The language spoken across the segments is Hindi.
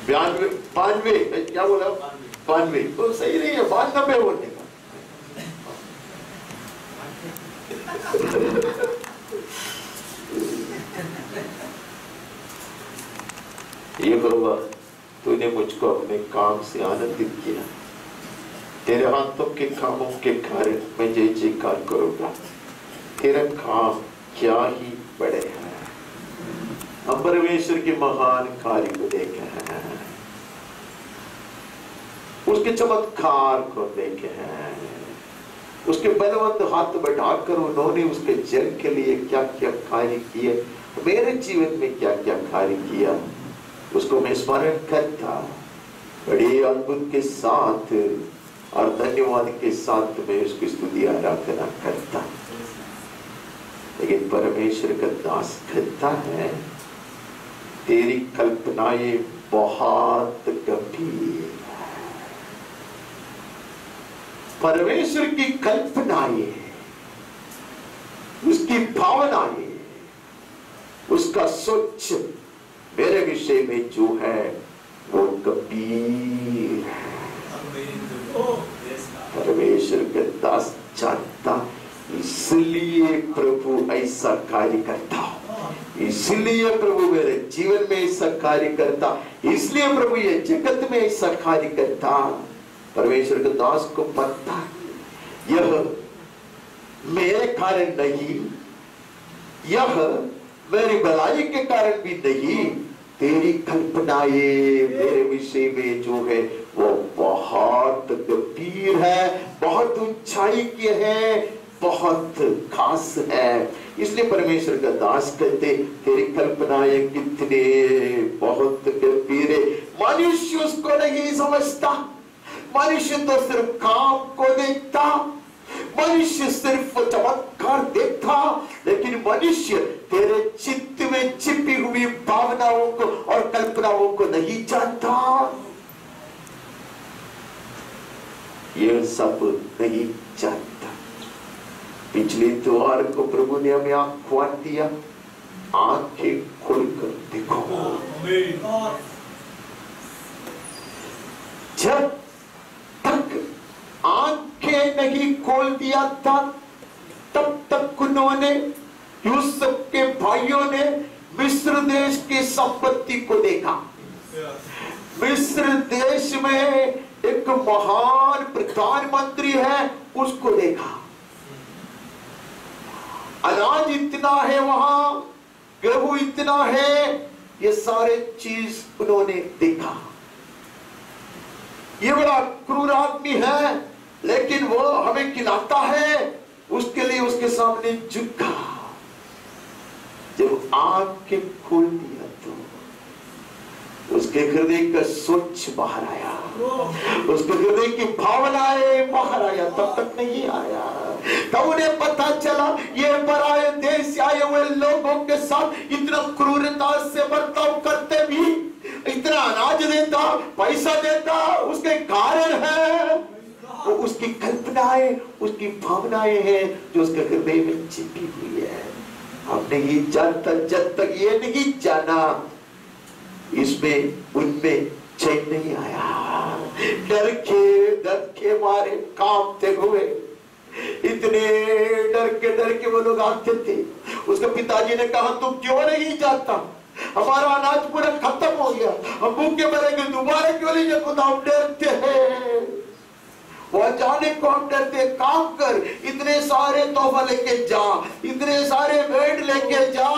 92 क्या बोला 92 तो सही नहीं है, 92 होने का। ये होगा, तूने मुझको अपने काम से आनंदित किया, तेरे हाथों के कामों के कारण मैं जय जयकार करूंगा। तेरा काम क्या ही बड़े हैं, हम परमेश्वर के महान कार्य को देखे हैं, उसके चमत्कार को देखे हैं, उसके बलवंत हाथ बढ़ाकर उन्होंने उसके जन के लिए क्या क्या कार्य किए, मेरे जीवन में क्या क्या कार्य किया, उसको मैं स्मरण करता, बड़े अद्भुत के साथ और धन्यवाद के साथ मैं उसकी स्तुति आराधना करता। लेकिन परमेश्वर का दास कहता है, तेरी कल्पनाएं बहुत गंभीर है। परमेश्वर की कल्पनाएं, उसकी भावनाएं, उसका सोच मेरे विषय में जो है वो गंभीर है। परमेश्वर का दास जानता, इसलिए प्रभु ऐसा कार्य करता, इसलिए प्रभु मेरे जीवन में ऐसा कार्य करता, इसलिए प्रभु ये जगत में ऐसा कार्य करता। परमेश्वर के दास को पता है यह मेरे कारण नहीं, यह मेरी भलाई के कारण भी नहीं, तेरी कल्पनाएं मेरे विषय में जो है वो बहुत गंभीर है, बहुत ऊंचाई की है, बहुत खास है। इसलिए परमेश्वर का दास कहते, तेरी कल्पनाएं कितने बहुत गंभीर है। मनुष्य उसको नहीं समझता, मनुष्य तो सिर्फ काम को देखता, मनुष्य सिर्फ चमत्कार देखता, लेकिन मनुष्य तेरे चित्त में छिपी हुई भावनाओं को और कल्पनाओं को नहीं जानता। यह सब नहीं जानता। पिछले द्वार को प्रभु ने हमें आंख खोल दिया, आंखें खोलकर देखो। जब तक आंखें नहीं खोल दिया था, तब तक उन्होंने, यूसुफ के भाइयों ने मिस्र देश की संपत्ति को देखा। मिस्र देश में एक महान प्रधानमंत्री है, उसको देखा। अनाज इतना है वहां, गेहूं इतना है, ये सारे चीज उन्होंने देखा। ये बड़ा क्रूर आदमी है, लेकिन वो हमें खिलाता है, उसके लिए उसके सामने झुका। जब आंखें खोल दिया तो उसके हृदय का सोच बाहर आया, उसके हृदय की भावनाएं बाहर आया। तब तक नहीं आया। तब उन्हें पता चला ये पराये देश से आए हुए लोगों के साथ इतना क्रूरता से बर्ताव करते भी, इतना अनाज देता, पैसा देता, उसके कारण है वो उसकी कल्पनाएं, उसकी भावनाएं हैं जो उसके हृदय में छिपी हुई है। हम नहीं जानता, जब तक ये नहीं जाना, इसमें उनमें चैन नहीं आया। डर के मारे कांपते हुए, इतने डर के वो लोग आते थे। उसके पिताजी ने कहा, तुम क्यों नहीं जाता, हमारा अनाज पूरा खत्म हो गया, हम भूखे मरेंगे, दोबारा क्यों नहीं खुदा, हम डरते हैं। वो जाने को हम डरते, काम कर, इतने सारे तोहफा लेके जा, इतने सारे भेंट लेके जा।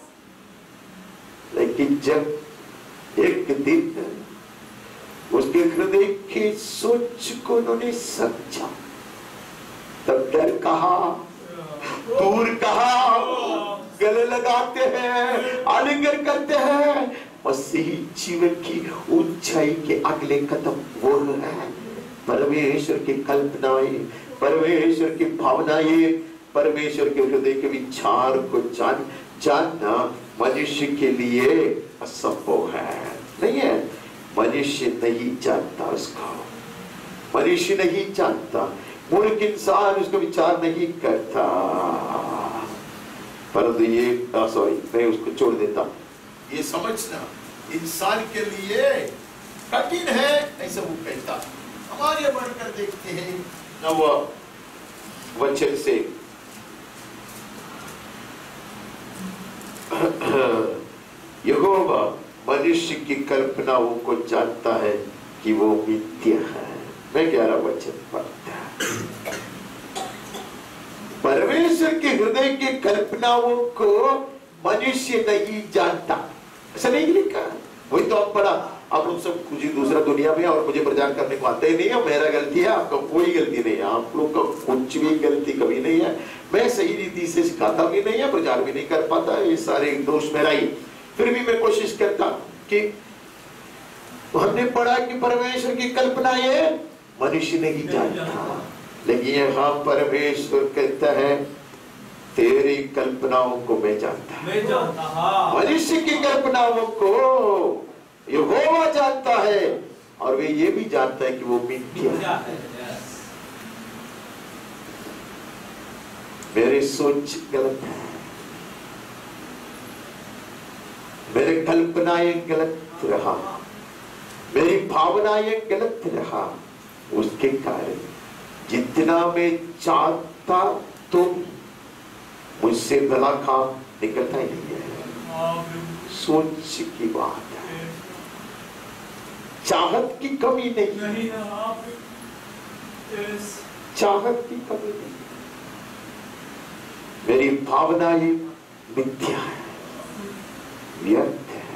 लेकिन जब एक दिन उसके हृदय की सोच को उन्होंने समझा, तब डर कहा, दूर कहा, गले लगाते हैं, आलिंगन करते हैं। मसीही जीवन की ऊंचाई के अगले कदम वो है परमेश्वर की कल्पनाएं, परमेश्वर की भावनाएं, परमेश्वर के हृदय के विचार को जानना मनुष्य के लिए असंभव है, नहीं है। मनुष्य नहीं जानता उसको, मनुष्य नहीं जानता, मूर्ख इंसान उसका विचार नहीं करता। परंतु ये सॉरी, मैं उसको छोड़ देता। ये समझना, इंसान के लिए कठिन है, ऐसा वो कहता। हमारे बढ़कर देखते हैं 9 वचन से, यहोवा मनुष्य की कल्पनाओं को जानता है कि वो मिथ्या है। मैं 11 वचन पढ़ता। परमेश्वर के हृदय की कल्पनाओं को मनुष्य नहीं जानता, ऐसा नहीं लिखा। वही तो आप पढ़ा, आप लोग सब कुछ ही दूसरा दुनिया में, और मुझे प्रचार करने को आता ही नहीं है। मेरा गलती है, आपका कोई गलती नहीं है, आप लोग का कुछ भी गलती कभी नहीं है। मैं सही रीति से सिखाता भी नहीं है, प्रचार भी नहीं कर पाता, ये सारे दोष मेरा ही। फिर भी मैं कोशिश करता कि हमने पढ़ा कि परमेश्वर की कल्पना ये मनुष्य नहीं जानता, लेकिन यहाँ परमेश्वर कहता है तेरी कल्पनाओं को मैं जानता। मनुष्य की कल्पनाओं को यहोवा जानता है, और वे ये भी जानता है कि वो मिथ्या है। मेरी सोच गलत है, मेरे कल्पनाएं गलत रहा, मेरी भावनाएं गलत रहा, उसके कारण जितना मैं चाहता तो मुझसे भला काम निकलता ही नहीं है। सोच की बात है, चाहत की कमी नहीं है, चाहत की कमी नहीं। मेरी भावनाएं मिथ्या है, व्यर्थ है।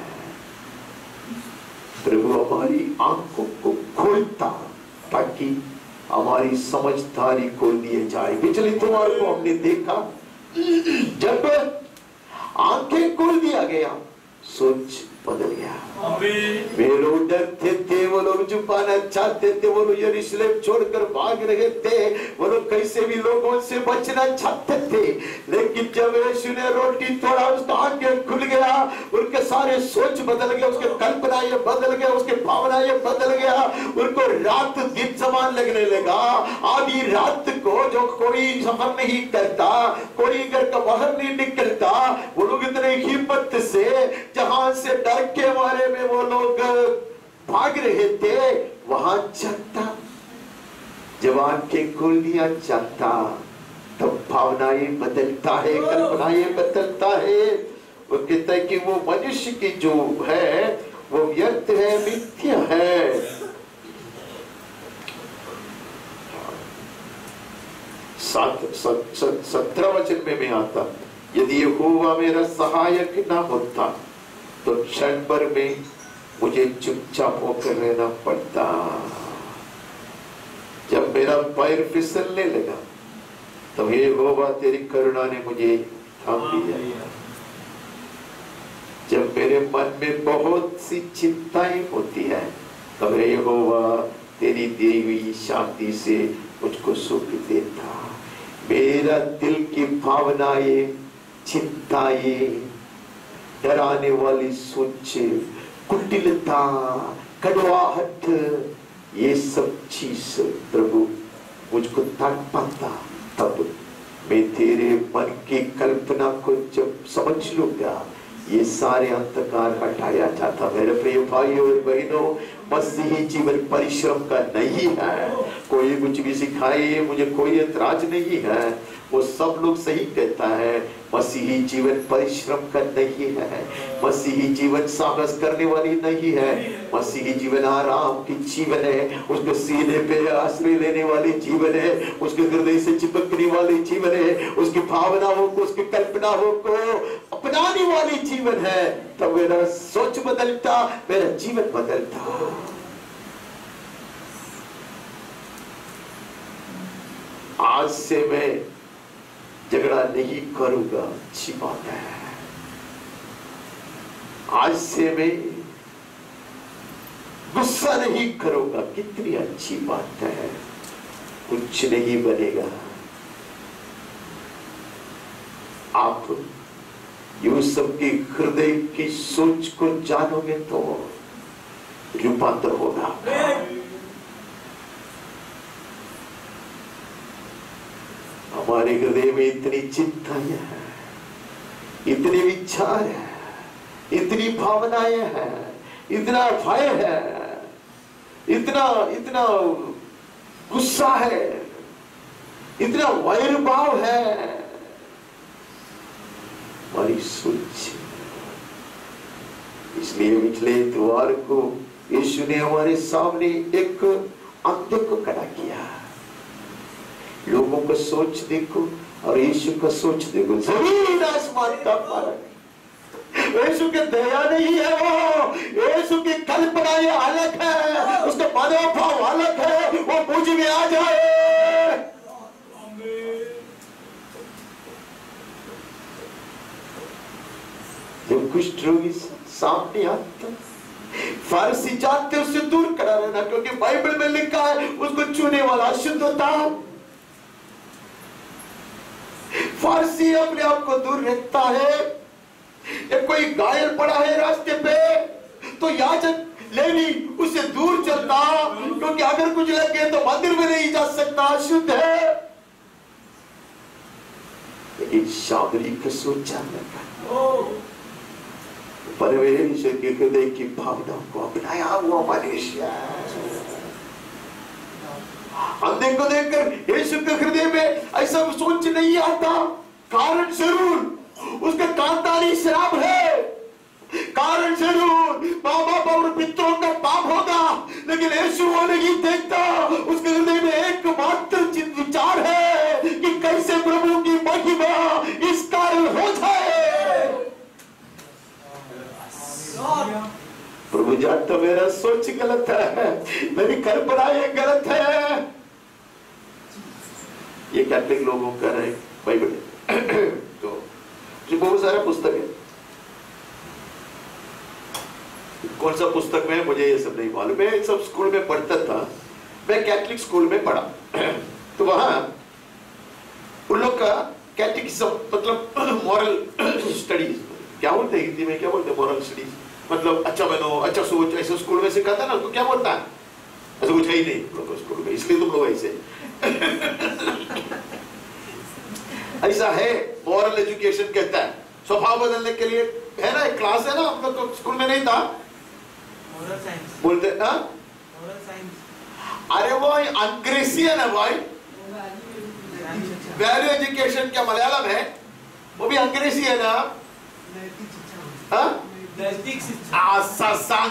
प्रभु हमारी आंखों को खोलता ताकि हमारी समझदारी को दिए जाए। पिछले इतवार को हमने देखा, जब आंखें खोल दिया गया, सोच बदल गया। वे लोग डरते थे, वो लोग छुपाना चाहते थे, वो लोग यरूशलेम छोड़कर भाग रहे थे, वो लोग कैसे भी लोगों से बचना चाहते थे। लेकिन जब यीशु ने रोटी तोड़ा, उसका आंखें खुल गया, उनके सारे सोच बदल गए, उसके कल्पनाएं बदल गए, उसके भावनाएं बदल गया। उनको रात दिन समान लगने लगा। आधी रात को जो कोई सफर नहीं करता, कोई घर का बाहर नहीं निकलता, वो लोग इतने हिम्मत से जहां से डर के मारे में वो लोग भाग रहे थे, वहां चलता। जब आंखें खोल दिया जाता, तब भावनाएं बदलता है, कल्पनाएं बदलता है। वो कहता है कि वो मनुष्य की जो है वो व्यर्थ है, मिथ्या है। 17 वचन में मैं आता, यदि यहोवा मेरा सहायक ना होता तो क्षण भर में मुझे चुपचाप होकर रहना पड़ता। जब मेरा पैर फिसलने लगा, तब यहोवा तेरी करुणा ने मुझे थाम लिया। जब मेरे मन में बहुत सी चिंताएं होती है, तब यहोवा तेरी दी हुई शांति से मुझको सुख देता। मेरा दिल की भावनाएं, चिंताएं, डराने वाली सोचे, कुटिलता, कड़वाहट, ये सब चीज प्रभु मुझको तक पाता। तब मैं तेरे मन की कल्पना को जब समझ लूंगा, ये सारे अंधकार हटाया जाता। मेरे प्रिय भाइयों और बहनों, मसीही जीवन परिश्रम का नहीं है। कोई कुछ भी सिखाए, मुझे कोई ऐतराज नहीं है, वो सब लोग सही कहता है। मसीही जीवन परिश्रम का नहीं है, मसीही जीवन साहस करने वाली नहीं है, मसीही जीवन आराम की जीवन है। उसके सीने पे आश्रय लेने वाली जीवन है, उसके हृदय से चिपकने वाली जीवन है, उसकी भावनाओं को, उसकी कल्पनाओं को अपनाने वाली जीवन है। तब मेरा सोच बदलता, मेरा जीवन बदलता। आज से मैं झगड़ा नहीं करूंगा, अच्छी बात है। आज से मैं गुस्सा नहीं करूंगा, कितनी अच्छी बात है। कुछ नहीं बनेगा। आप यूसुफ के हृदय की सोच को जानोगे तो रूपांतर होगा। हमारे हृदय में इतनी चिंताएं हैं, इतने विचार है, इतनी भावनाएं हैं, इतना भय है, इतना इतना गुस्सा है, इतना वैर भाव है हमारी सोच। इसलिए पिछले इतवार को यीशु ने हमारे सामने एक अंधे को खड़ा किया। लोगों का सोच देखो और यीशु का सोच देखो, जमीन आसमान का फर्क। यीशु के दया नहीं है वो, यीशु की कल्पना ये अलग है, उसका मनोभाव अलग है। वो मुझ में आ जाए। जब कुष्ठ रोगी सामने आता, फारसी जानते उससे दूर करा रहना, क्योंकि बाइबल में लिखा है उसको छूने वाला अशुद्ध होता। फारसी अपने आप को दूर रखता है। एक कोई घायल पड़ा है रास्ते पे तो याजक लेवी उससे दूर चलता, क्योंकि अगर कुछ लग गया तो मंदिर में नहीं जा सकता, अशुद्ध है। लेकिन शामरी का सोचा परमेश्वर के हृदय की भावनाओं को अपनाया हुआ मनुष्य। अंधे को देखकर यीशु के हृदय में ऐसा सोच नहीं आता। कारण जरूर उसका कांतारी श्राप है, कारण जरूर माँ बाप और पितरों का पाप होगा, लेकिन यीशु वो नहीं देखता। उसके हृदय में एकमात्र विचार है कि कैसे प्रभु की महिमा इस कारण हो जाए। प्रभु जानता मेरा सोच गलत है, मेरी कल्पना ये गलत है। ये कैथलिक लोगों का है बाइबल तो बहुत सारा पुस्तक है। कौन सा पुस्तक में मुझे ये सब नहीं मालूम। मैं सब स्कूल में पढ़ता था, मैं कैथलिक स्कूल में पढ़ा तो वहां उन लोग का कैटेकिज्म मतलब मॉरल स्टडीज क्या बोलते हैं हिंदी में, क्या बोलते हैं मॉरल स्टडीज मतलब अच्छा बनो, अच्छा सोच, ऐसे स्कूल में सिखाता ना, तो क्या बोलता है ऐसा कुछ है ही नहीं लोग स्कूल में, इसलिए तुम लोग ऐसे ऐसा है। मॉरल एजुकेशन कहता है स्वभाव बदलने के लिए है ना, एक क्लास है ना, हम लोग तो स्कूल में नहीं था, मॉरल साइंस बोलते ना मॉरल साइंस। अरे वो अंग्रेजी है ना भाई, वैल्यू एजुकेशन क्या मलयालम है, वो भी अंग्रेजी है ना। नैतिक शिक्षा,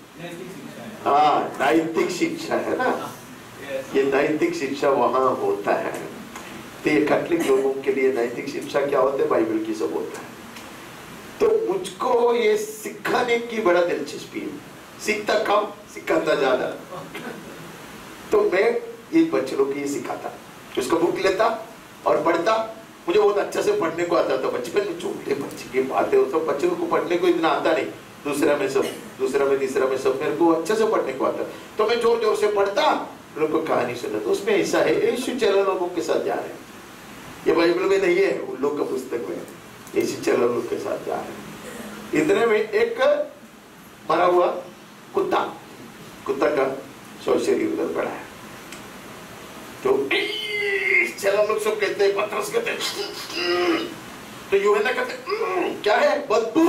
नैतिक शिक्षा है ना, ये नैतिक शिक्षा वहां होता है। तो ये कैथलिक लोगों के लिए नैतिक शिक्षा क्या होता है, बाइबल की सब होता है। तो मुझको ये सिखाने की बड़ा दिलचस्पी है, सीखता कम सिखाता ज्यादा। तो मैं ये बच्चों को ये सिखाता, उसका बुक लेता और पढ़ता। मुझे बहुत अच्छा से पढ़ने को आता था बचपन में, छोटे बच्चे की बात है, वो सब बच्चों को पढ़ने को इतना आता नहीं, दूसरा में तीसरा में सब मेरे को अच्छे से पढ़ने को आता। तो मैं जोर जोर से पढ़ता, लोगों को कहानी सुना। तो उसमें ऐसा है यीशु चलो लोगों के साथ जा रहे हैं, ये बाइबल में नहीं है, उन लोग का पुस्तक में यीशु चलो लोग के साथ जा रहे हैं। इतने में एक मरा हुआ कुत्ता का शरीर उधर पड़ा है। तो चलो लोग सब कहते हैं, पतरस कहते हैं, तो यूहन्ना कहते क्या है, बदबू,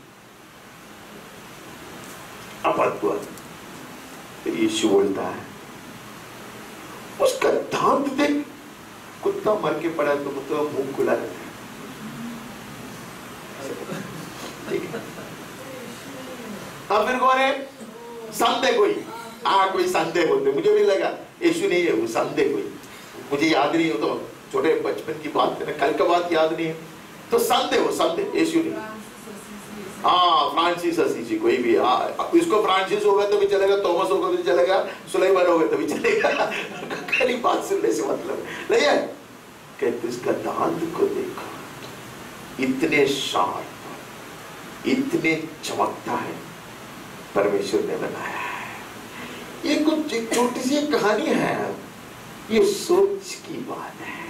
बदबू। फिर यीशु बोलता है उसका दांत देख, कुत्ता मर के पड़ा तो मतलब मुंह खुला रहता है। फिर कौन है, संदेह कोई, कोई संदेह बोलते, मुझे भी लगा यीशु नहीं है वो, संदेह कोई, मुझे याद नहीं हो, तो छोटे बचपन की बात है ना, कल का बात याद नहीं है, तो संदेह हो, संदेह यीशु नहीं। फ्रांसिस असीसी कोई भी, इसको फ्रांसिस होगा तो भी चलेगा, थॉमस होगा तो भी चलेगा, सुलेमान होगा तो भी चलेगा। खाली बात सुनने से मतलब नहीं है। कहते इसका दांत को देखो, इतने शार्प, इतने चमकता है, परमेश्वर ने बनाया है। ये कुछ एक छोटी सी कहानी है, ये सोच की बात है।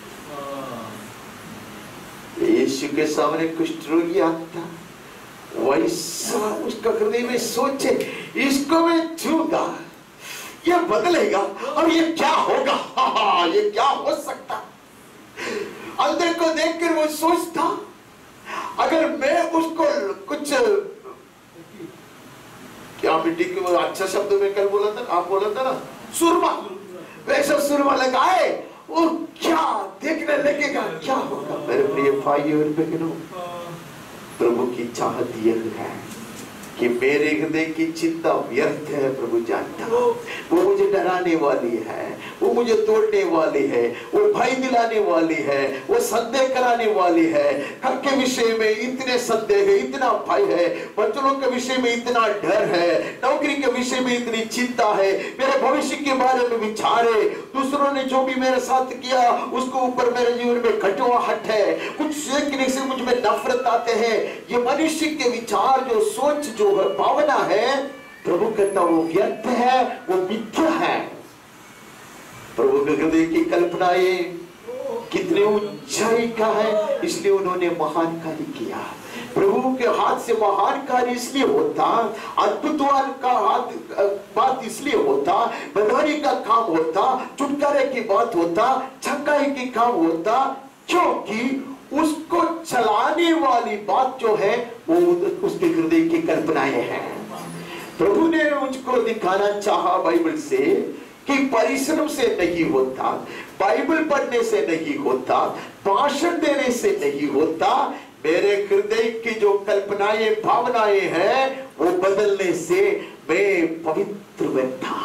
यीशु के सामने कुष्ठ रोगी आता, वैसा उसका हृदय में सोचे, इसको मैं छूंगा, ये बदलेगा, और ये क्या होगा, ये क्या हो सकता। अंधे को देखकर वो सोचता, अगर मैं उसको कुछ क्या मिट्टी के वो अच्छा शब्दों में कल बोला था, आप बोला था ना, सुरमा, वैसा सुरमा लगाए वो क्या देखने लगेगा, क्या होगा। मेरे प्रिय भाइयों और बहनों, प्रभु की चाहत यह है कि मेरे हृदय की चिंता व्यर्थ है, प्रभु जानता। वो मुझे डराने वाली है, वो मुझे तोड़ने वाली है, वो भय दिलाने वाली है, वो संदेह कराने वाली है। घर के विषय में इतने संदेह है, इतना भय है, बच्चों के विषय में इतना डर है, नौकरी के विषय में इतनी चिंता है, मेरे भविष्य के बारे में विचारे, दूसरों ने जो भी मेरे साथ किया उसको ऊपर मेरे जीवन में कटुआहट है, कुछ सीखने से मुझ में नफरत आते हैं। ये मनुष्य के विचार, जो सोच, जो भावना है, प्रभु कहता वो व्यर्थ है, वो मिथ्या है। प्रभु के हृदय की कल्पनाएं कितने ऊंचाई का है, इसलिए उन्होंने महान कार्य किया। प्रभु के हाथ से महान कार्य इसलिए होता, अद्भुतवान का हाथ बात इसलिए होता, बधाई का काम होता, छुटकारे की बात होता, छक्काई की काम होता, क्योंकि उसको चलाने वाली बात जो है वो उसके हृदय की कल्पनाएं हैं। प्रभु ने मुझको दिखाना चाहा बाइबल से कि परिश्रम से नहीं होता, बाइबल पढ़ने से नहीं होता, भाषण देने से नहीं होता, मेरे हृदय की जो कल्पनाएं भावनाएं हैं वो बदलने से मैं पवित्र बनता।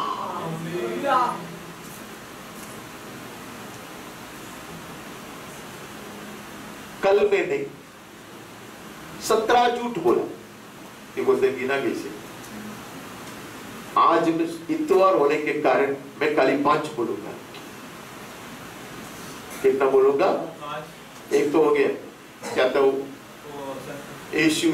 कल में नहीं, 17 झूठ बोला, ये बोलते गिना कैसे। आज इतवार होने के कारण मैं खाली 5 बोलूंगा। कितना बोलूंगा? एक तो हो गया, क्या था वो? यीशु।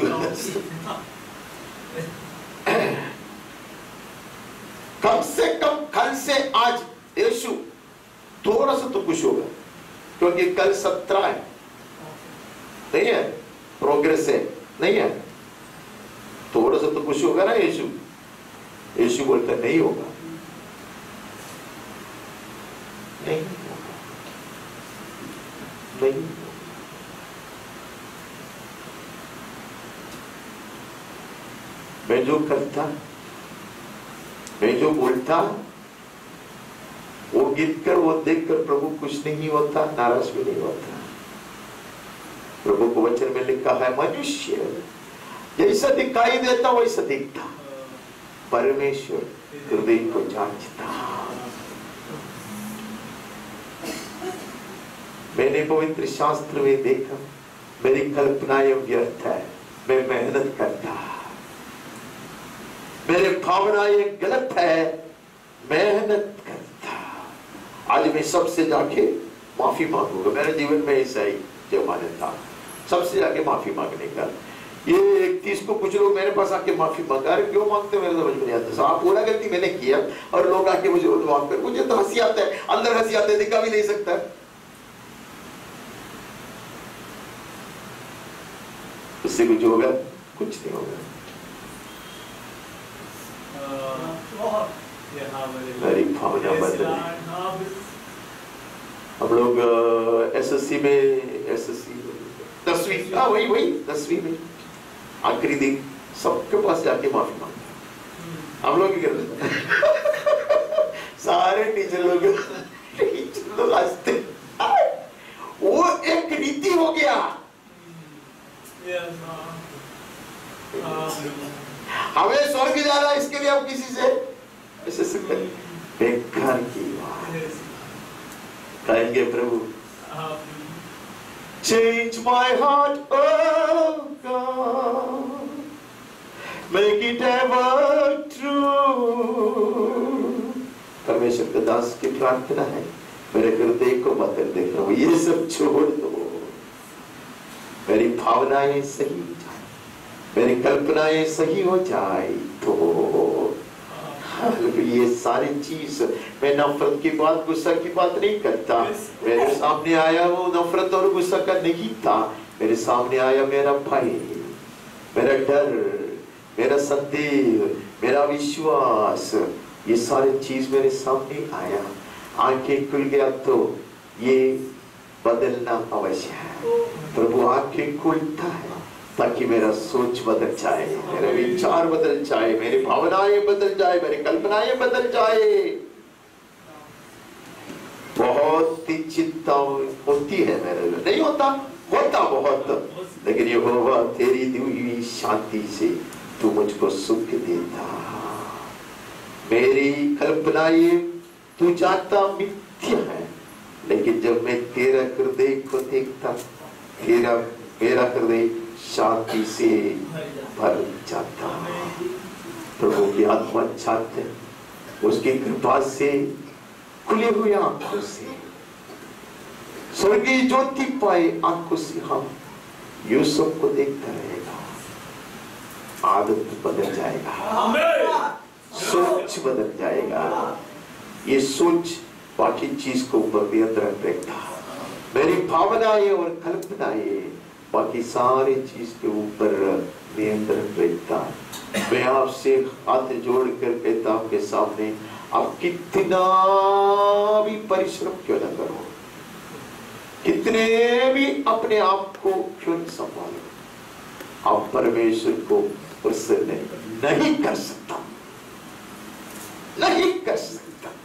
कम से कम कल से आज यीशु थोड़ा सा तो खुश होगा, क्योंकि कल 17 है, नहीं है, प्रोग्रेस है, नहीं है, थोड़ा सा तो खुश होगा ना यीशु। यीशु बोलता नहीं होगा, नहीं होगा, नहीं होगा। मैं जो करता, मैं जो बोलता, वो गिन कर, वो देखकर प्रभु खुश नहीं होता, नाराज भी नहीं होता। प्रभु को वचन में लिखा है, मनुष्य जैसा दिखाई देता वैसा दिखता, परमेश्वर हृदय को जांचता। मैंने पवित्र शास्त्र में देखा, मेरी कल्पनाएं व्यर्थ है, मैं मेहनत करता, मेरे भावनाएं गलत है, मेहनत करता। आज मैं सबसे जाके माफी मांगूंगा। मेरे जीवन में ऐसा ही जमाने था, सबसे जाके माफी मांगने का। ये 31 को कुछ लोग मेरे पास आके माफी मांगा, अरे क्यों मांगते, मेरे समझ में नहीं आता। साहब पूरा गलती मैंने किया और लोग आके मुझे माफ कर, मुझे तो हंसी आता है, अंदर हंसी आता है, दिखा भी नहीं सकता। उससे कुछ होगा? कुछ नहीं होगा। मेरी भावना बदल। हम लोग एसएससी में, एसएससी 10वीं, वही 10वीं में आखिरी दिन सबके पास जाके माफी मांगते। हम लोग क्या करते? सारे टीचर लोग हंसते। वो एक नीति हो गया। हमें स्वर्ग जाना, इसके लिए हम किसी से ऐसे बेकार की बात कहेंगे। प्रभु change my heart, oh God, make it ever true। परमेश्वर के दास की प्रार्थना है, मेरे हृदय को बदल दे प्रभु, ये सब छोड़ दो, मेरी भावनाएं सही हो जाए, मेरी कल्पनाएं सही हो जाए तो ये सारी चीज। मैं नफरत की बात, गुस्सा की बात नहीं करता। मेरे सामने आया वो नफरत और गुस्सा का नहीं था, मेरे सामने आया मेरा भय, मेरा डर, मेरा संदेह, मेरा विश्वास, ये सारी चीज मेरे सामने आया। आंखें खुल गया तो ये बदलना अवश्य है। प्रभु आंखें खोलता है, ताकि मेरा सोच बदल जाए, मेरे विचार बदल जाए, मेरी भावनाएं बदल जाए, मेरी कल्पनाएं बदल जाए। बहुत ही चिंता होती है मेरे लिए, नहीं होता, होता बहुत, लेकिन यहोवा तेरी दी हुई शांति से तू मुझको सुख देता। मेरी कल्पनाएं तू जानता मिथ्या है, लेकिन जब मैं तेरा हृदय को देखता, मेरा हृदय शांति से भर जाता। प्रभु की आत्मा चाहते, उसकी कृपा से, खुली हुई आंखों से, स्वर्गीय ज्योति पाए आंखों से हम यूसुफ को देखता रहेगा। आदत बदल जाएगा, सोच बदल जाएगा। ये सोच बाकी चीज को ऊपर नियंत्रण रखता। मेरी भावनाएं और कल्पनाएं बाकी सारी चीज के ऊपर नियंत्रण रखता। मैं आपसे हाथ जोड़कर कहता हूं के सामने, आप कितना भी परिश्रम क्यों न करो, कितने भी अपने आप को क्यों न संभालो, आप परमेश्वर को प्रसन्न नहीं कर सकता, नहीं कर सकता।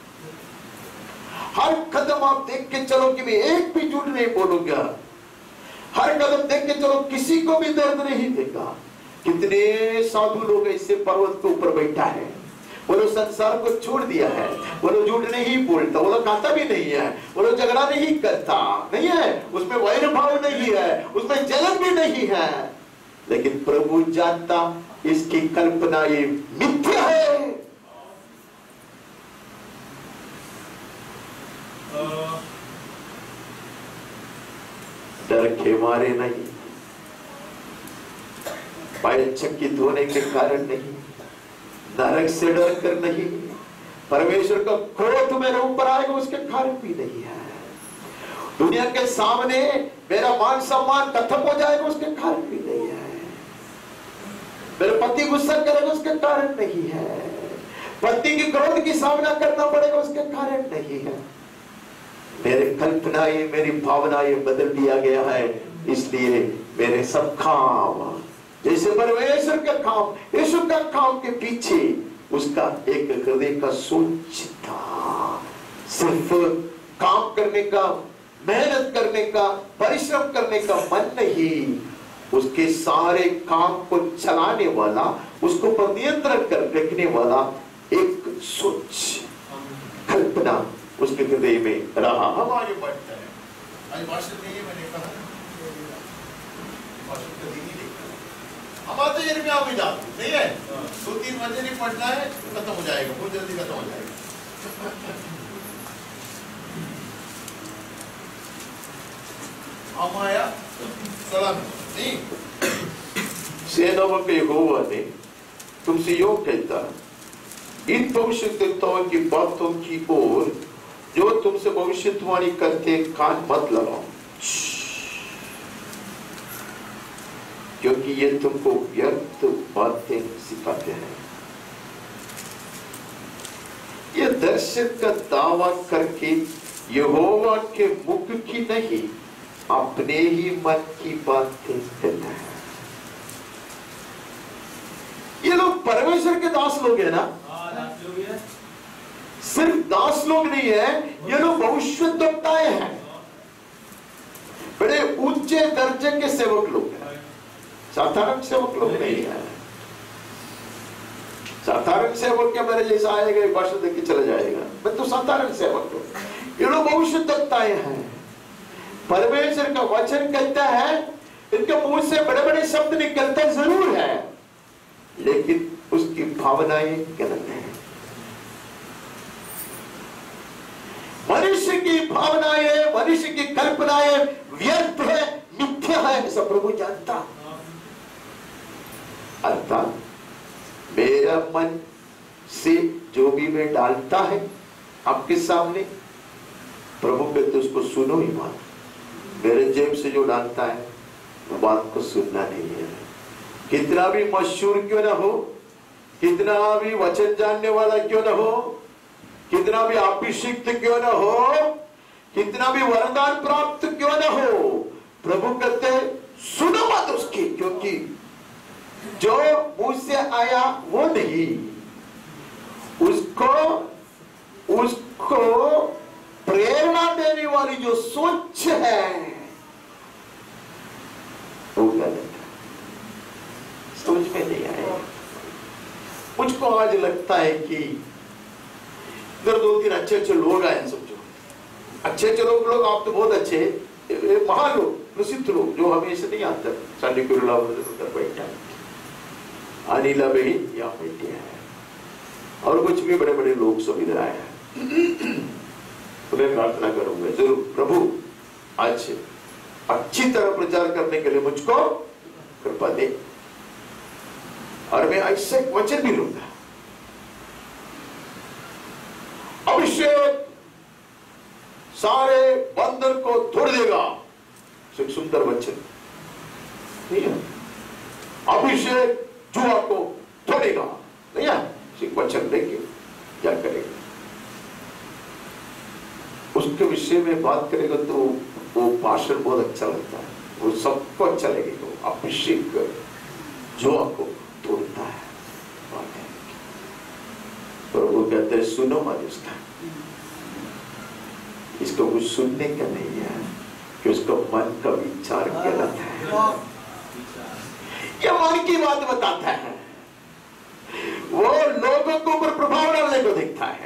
हर कदम आप देख के चलो कि मैं एक भी झूठ नहीं बोलूंगा, हर कदम देख के चलो किसी को भी दर्द नहीं देगा। कितने साधु लोग ऐसे पर्वत के ऊपर बैठा है, वो लोग संसार को छोड़ दिया है, वो लोग झूठ नहीं बोलता, वो लोग खाता भी नहीं है, वो लोग झगड़ा नहीं करता, नहीं है, उसमें वैर भाव नहीं है, उसमें जलन भी नहीं है, लेकिन प्रभु जानता इसकी कल्पना ये मिथ्या है। डर के मारे नहीं, चकित होने के कारण नहीं, नरक से डर कर नहीं, परमेश्वर का क्रोध मेरे ऊपर आएगा उसके कारण भी नहीं है, दुनिया के सामने मेरा मान सम्मान खत्म हो जाएगा उसके कारण भी नहीं है, मेरे पति गुस्सा करेगा उसके कारण नहीं है, पति की क्रोध की सामना करना पड़ेगा उसके कारण नहीं है। मेरे कल्पनाएं, मेरी भावनाएं बदल दिया गया है, इसलिए मेरे सब काम, जैसे परमेश्वर का काम, यीशु का काम के पीछे उसका एक हृदय का सोच था, सिर्फ काम करने का, मेहनत करने का, परिश्रम करने का मन नहीं, उसके सारे काम को चलाने वाला, उसको पर नियंत्रण कर रखने वाला एक सोच, कल्पना उसके हृदय में रहा। हम आगे बढ़ते हैं। आज भाषण नहीं है, मैंने कहा भाषण कभी नहीं देखा। हम आते यिर्मयाह में जाते, सही है, 2-3 वचन ही पढ़ना है, खत्म हो जाएगा, बहुत जल्दी खत्म हो जाएगा। हम आया सलाम नहीं, सेनाओं के यहोवा ने तुमसे यूं कहता, इन भविष्यद्वक्ताओं की बातों की ओर जो तुमसे भविष्यवाणी करते कान मत लगाओ, क्योंकि ये तुमको व्यर्थ बातें सिखाते हैं। ये दर्शन का दावा करके यहोवा के मुख की नहीं, अपने ही मन की बातें कहते हैं। ये लोग परमेश्वर के दास लोग हैं ना, सिर्फ दास लोग नहीं है, ये लोग भविष्यद्वक्ताएं हैं, बड़े ऊंचे दर्जे के सेवक लोग हैं, साधारण सेवक लोग नहीं है। साधारण सेवक क्या मेरे जैसा आएगा एक भाषण देख के चला जाएगा, मैं तो साधारण सेवक हूं। ये लोग भविष्यद्वक्ताएं हैं, परमेश्वर का वचन कहता है, इनके मुंह से बड़े बड़े शब्द निकलते जरूर है, लेकिन उसकी भावनाएं गलत है। मनुष्य की भावनाएं, मनुष्य की कल्पनाएं व्यर्थ है, मिथ्या है, ऐसा प्रभु जानता। अर्थात मेरा मन से जो भी मैं डालता है आपके सामने, प्रभु कहते उसको सुनो ही मत। मेरे जेब से जो डालता है वो बात को सुनना नहीं है, कितना भी मशहूर क्यों ना हो, कितना भी वचन जानने वाला क्यों ना हो, कितना भी अभिषिक्त क्यों ना हो, कितना भी वरदान प्राप्त क्यों ना हो, प्रभु कहते सुनो मत उसकी, क्योंकि जो मुझ से आया वो नहीं, उसको प्रेरणा देने वाली जो सोच है वो गलत है, समझ में नहीं आया। मुझको आज लगता है कि इधर 2-3 अच्छे लोग आए, समझो अच्छे लोग, आप तो बहुत अच्छे महान लोग, प्रसिद्ध लोग जो हमेशा नहीं आते, संडे को उधर बैठा, अनिला बहन यहाँ बैठी है, और कुछ भी बड़े बड़े लोग सब इधर आए हैं। तो मैं प्रार्थना करूंगा जरूर, प्रभु आज अच्छी तरह प्रचार करने के लिए मुझको कृपा दे, और मैं ऐसे वचन भी लूंगा। अभिषेक सारे बंधन को तोड़ देगा, एक सुंदर वचन, ठीक है। अभिषेक जुआ को तोड़ेगा, नहीं है, वचन लेके क्या करेगा, उसके विषय में बात करेगा तो वो भाषण बहुत अच्छा लगता है, वो सबको अच्छा लगेगा। अभिषेक जुआ को तोड़ता है, और वो कहते हैं सुनो मत उसका, इसको कुछ सुनने का नहीं है कि उसका मन का विचार गलत है, ये मन की बात बताता है, वो लोगों के ऊपर प्रभाव डालने को देखता है।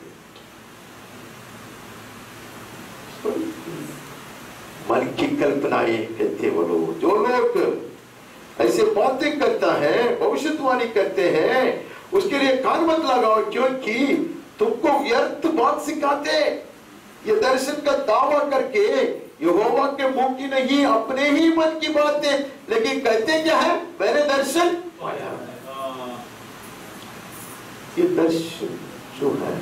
मन की कल्पनाएं कहते वो लोग, जो लोग ऐसे बातें करता है, भविष्यवाणी करते हैं, उसके लिए कान मत लगाओ, क्योंकि तुमको व्यर्थ बात सिखाते। ये दर्शन का दावा करके यहोवा के मुंह की नहीं, अपने ही मन की बातें, लेकिन कहते क्या है, मैंने दर्शन पाया। ये दर्शन जो है,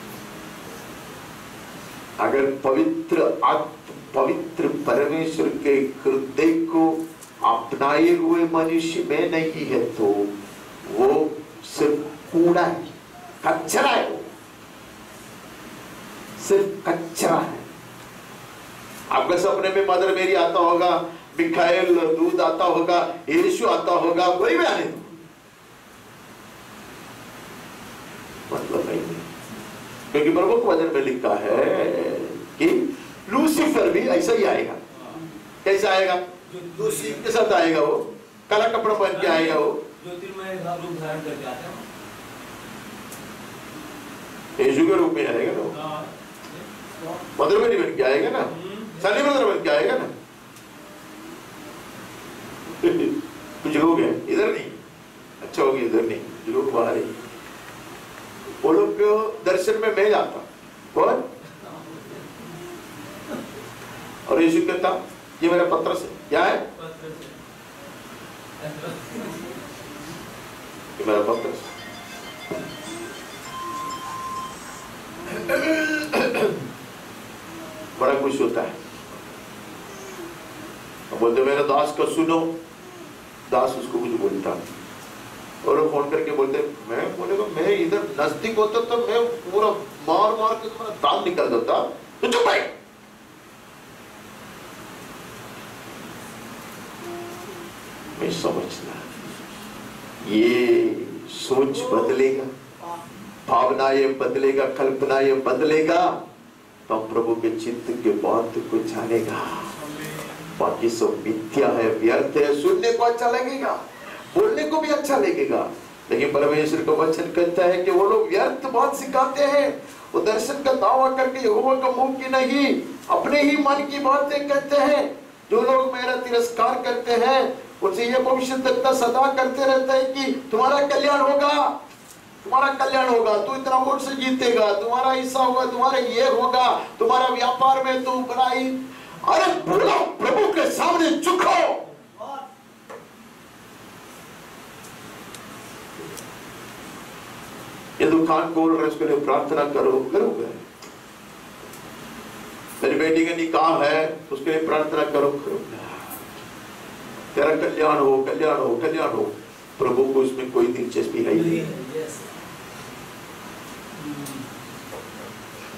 अगर पवित्र परमेश्वर के हृदय को अपनाए हुए मनुष्य में नहीं है, तो वो सिर्फ कूड़ा है, कचरा है, वो सिर्फ कचरा है। आपके सपने में मदर मेरी आता होगा, मिखाएल दूध आता होगा, यीशु आता होगा, कोई भी आने दो, मतलब नहीं, क्योंकि प्रभु के वचन में लिखा है कि लूसीफर भी ऐसा ही आएगा। कैसा आएगा? लूसीफर के साथ आएगा, वो काला कपड़ा पहन के आएगा, वो ज्योतिर्मय रूप धारण करके आता है, यीशु के रूप में आएगा ना, मदर में बन के आएगा ना, साली मदर बन के आएगा ना। कुछ लोग हैं इधर नहीं, अच्छा हो गया इधर नहीं, कुछ लोग बाहर ही, वो लोग दर्शन में मैं जाता, कौन? और यीशु कहता ये मेरा पत्र से, क्या है? ये मेरा पत्र से। बड़ा खुश होता है, बोलते मेरा दास का सुनो, दास उसको कुछ बोलता, और वो फोन करके बोलते, मैं बोलेगा मैं इधर नजदीक होता तो मैं पूरा मार मार के तुम्हारा दांत निकाल देता, तो चुप भाई। मैं समझना, ये सोच बदलेगा, भावनाएं बदलेगा, कल्पनाएं बदलेगा, तो प्रभु के चित्त के बात को जानेगा। बाकी सब मिथ्या है, व्यर्थ है, सुनने को अच्छा लगेगा, बोलने को भी अच्छा लगेगा, लेकिन परमेश्वर का वचन कहता है कि वो लोग व्यर्थ बात सिखाते हैं, वो दर्शन का दावा करके यहोवा का मुंह की नहीं, अपने ही मन की बातें कहते हैं। जो लोग मेरा तिरस्कार करते हैं, उनसे ये भविष्यद्वक्ता सदा करते रहता है कि तुम्हारा कल्याण होगा, तुम्हारा कल्याण होगा, तू इतना वोट से जीतेगा, तुम्हारा हिस्सा होगा, तुम्हारा ये होगा, तुम्हारा व्यापार में तू बढ़ाई। अरे बोलो, प्रभु के सामने झुको, ये दुकान खोल रहे, उसके लिए प्रार्थना करो, करोगे। मेरी बेटी का निकाह है, उसके लिए प्रार्थना करो, करोगे। तेरा कल्याण हो, कल्याण हो, कल्याण हो। प्रभु को उसमें कोई दिलचस्पी है ही नहीं।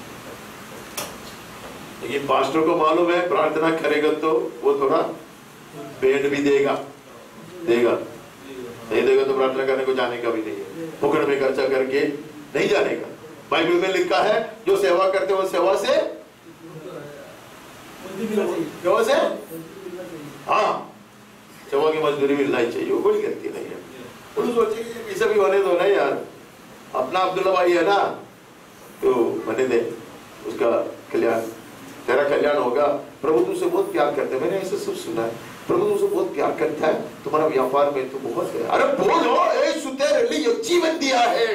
लेकिन पास्टर को मालूम है प्रार्थना करेगा तो वो थोड़ा पेड़ भी देगा, देगा, नहीं देगा तो प्रार्थना करने को जाने का भी नहीं है, फुकड़ में खर्चा करके नहीं जाने का। बाइबल में लिखा है जो सेवा करते हो सेवा से, सेवा से, हाँ सेवा की मजदूरी मिलना ही चाहिए, कोई गलती नहीं है। वो सोचे कैसे भी होने दो ना यार, अपना अब्दुल्ला भाई है ना, तो बने दे, उसका कल्याण, तेरा कल्याण होगा। प्रभु तुमसे बहुत प्यार करते हैं, मैंने ऐसे सब सुना है, प्रभु तुमसे बहुत प्यार करता है, तुम्हारा व्यापार में तो बहुत है। अरे बोलो, यीशु तेरे लिए जीवन दिया है।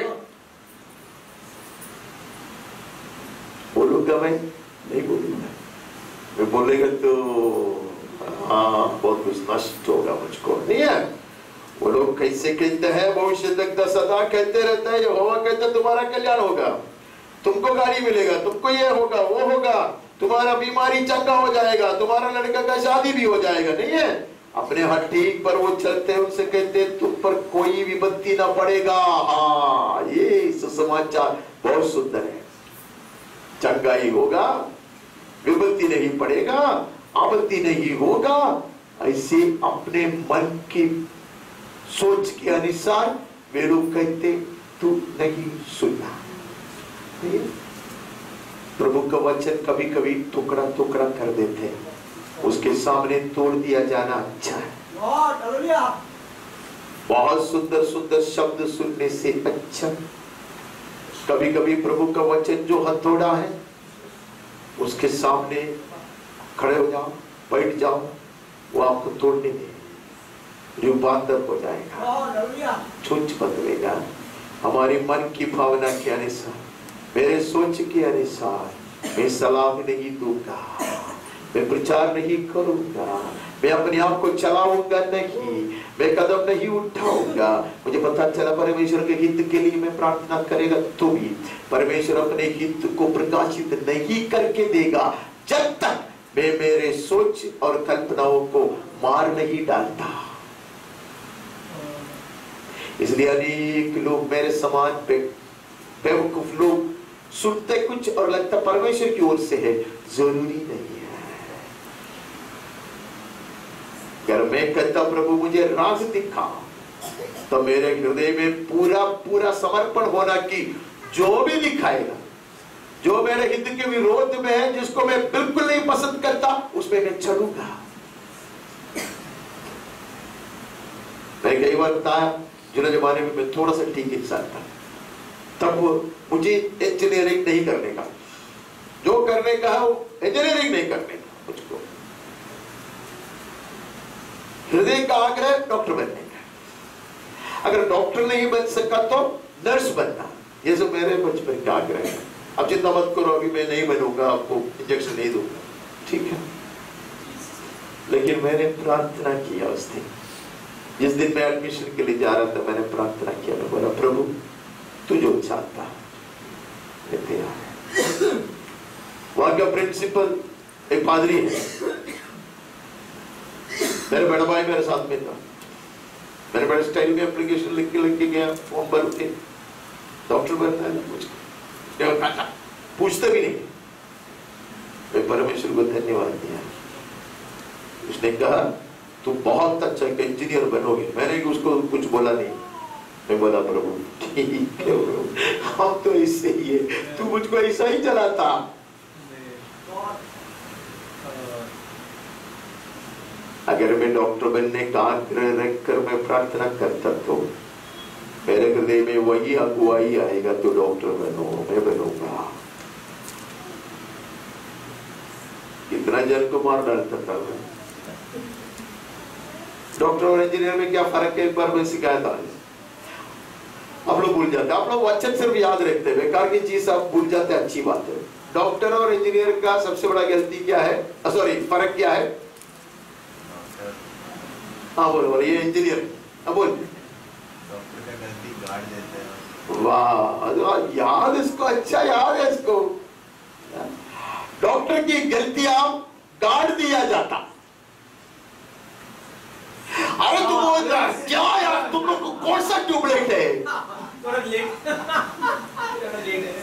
बोलूंगा मैं? नहीं बोलूंगा, मैं बोलेगा तो हाँ बहुत कुछ नष्ट होगा मुझको, नहीं है। वो लोग कैसे कहते हैं, भविष्य तक सदा कहते रहता है, यहोवा कहता है तुम्हारा कल्याण होगा, तुमको गाड़ी मिलेगा, तुमको ये होगा वो होगा, तुम्हारा बीमारी चंगा हो जाएगा, तुम्हारा लड़का का शादी भी हो जाएगा, नहीं है। अपने हट्टी पर वो चलते हैं, उनसे कहते हैं तुम पर कोई विपत्ति ना पड़ेगा। हाँ ये सुसमाचार बहुत सुंदर है, चंगा ही होगा, विपत्ति नहीं पड़ेगा, आपत्ति नहीं होगा। ऐसे अपने मन की सोच के अनुसार वे लोग कहते तू नहीं सुनना। प्रभु का वचन कभी कभी टुकड़ा टुकड़ा कर देते हैं, उसके सामने तोड़ दिया जाना अच्छा है। बहुत सुंदर सुंदर शब्द सुनने से अच्छा, कभी कभी प्रभु का वचन जो हथौड़ा है उसके सामने खड़े हो जाओ, बैठ जाओ, वो आपको तोड़ने दे, रूपांतर हो जाएगा, छुच बदलेगा। हमारी मन की भावना के अनुसार, मेरे सोच के अनुसार मैं सलाह नहीं दूंगा, मैं प्रचार नहीं करूंगा, मैं अपने आप को चलाऊंगा नहीं, मैं कदम नहीं उठाऊंगा। मुझे पता चला परमेश्वर के हित के लिए मैं प्रार्थना करेगा तो भी परमेश्वर अपने हित को प्रकाशित नहीं करके देगा जब तक मैं मेरे सोच और कल्पनाओं को मार नहीं डालता। इसलिए अनेक लोग मेरे समाज पे बेवकूफ लोग सुनते कुछ और लगता परमेश्वर की ओर से है, जरूरी नहीं है। अगर मैं कहता प्रभु मुझे राज दिखा, तो मेरे हृदय में पूरा पूरा समर्पण होना कि जो भी दिखाएगा, जो मेरे हित के विरोध में है, जिसको मैं बिल्कुल नहीं पसंद करता, उसमें मैं चलूंगा। मैं कई बार बताया, जिन जमाने में मैं थोड़ा सा ठीक इंसान था, तब मुझे इंजीनियरिंग नहीं करने का, जो करने का है वो इंजीनियरिंग नहीं करने का, मुझको हृदय का आग्रह डॉक्टर बनने का। अगर डॉक्टर नहीं बन सका तो नर्स बनना, ये सब मेरे बचपन का आग्रह है। अब चिंता मत करो, अभी मैं नहीं बनूंगा, आपको इंजेक्शन नहीं दूंगा, ठीक है। लेकिन मैंने प्रार्थना किया उस दिन, जिस दिन मैं एडमिशन के लिए जा रहा था, मैंने प्रार्थना किया, मैं बोला प्रभु तू जो चाहता मैं तैयार है। वहां का प्रिंसिपल एक पादरी है, मेरे बड़ा भाई मेरे साथ में था, मैंने बड़े स्टाइल में एप्लीकेशन लिख के गया, फॉर्म भर के डॉक्टर बनना है, कुछ पूछते भी नहीं। मैं परमेश्वर को धन्यवाद दिया, उसने कहा तू बहुत अच्छा इंजीनियर बनोगे। मैंने उसको कुछ बोला नहीं, मैं बोला प्रभु ठीक है, हम तो ऐसे ही है, तू मुझको ऐसा ही चलाता। अगर मैं डॉक्टर बनने का आग्रह रखकर मैं प्रार्थना करता तो मेरे हृदय में वही अगुवाई आएगा, तो डॉक्टर बनो, मैं बनूंगा। कितना जन को मार डालता था मैं। डॉक्टर और इंजीनियर में क्या फर्क है, एक बार मैं सिखाया था, आप लोग भूल जाते, आप लोग वचन सिर्फ याद रखते हैं, बेकार की चीज आप भूल जाते हैं, अच्छी बात है। डॉक्टर और इंजीनियर का सबसे बड़ा गलती क्या है, सॉरी फर्क क्या है? हाँ बोलो बोलो, ये इंजीनियर, अब बोल। डॉक्टर का गलती गाड़ देते हैं। वाह याद, इसको अच्छा याद है इसको। डॉक्टर की गलतियां गाड़ दिया जाता। अरे तुम बोल रहा क्या यार, तुम लोग को कौन सा ट्यूबलाइट है? थोड़ा लेट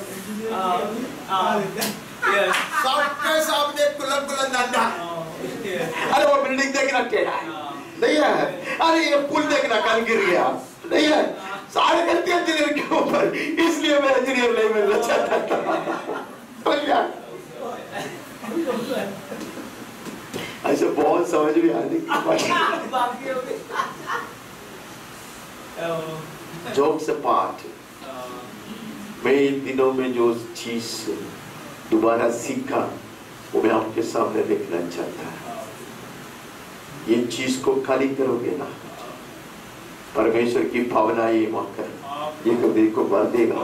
सबके सामने कुलम कुलम नंदा। अरे वो बिल्डिंग देखना टेढ़ा है, नहीं है। अरे ये पुल देखना कल गिर गया, नहीं है। सारे गलती इंजीनियर के ऊपर, इसलिए मैं इंजीनियर नहीं बनना चाहता था। ऐसे बहुत समझ में आने जोक से पाठ। मैं इन दिनों में जो चीज दोबारा सीखा वो मैं आपके सामने देखना चाहता है। ये चीज को खाली करोगे ना, परमेश्वर की भावना ये माकर ये कभी को भर देगा।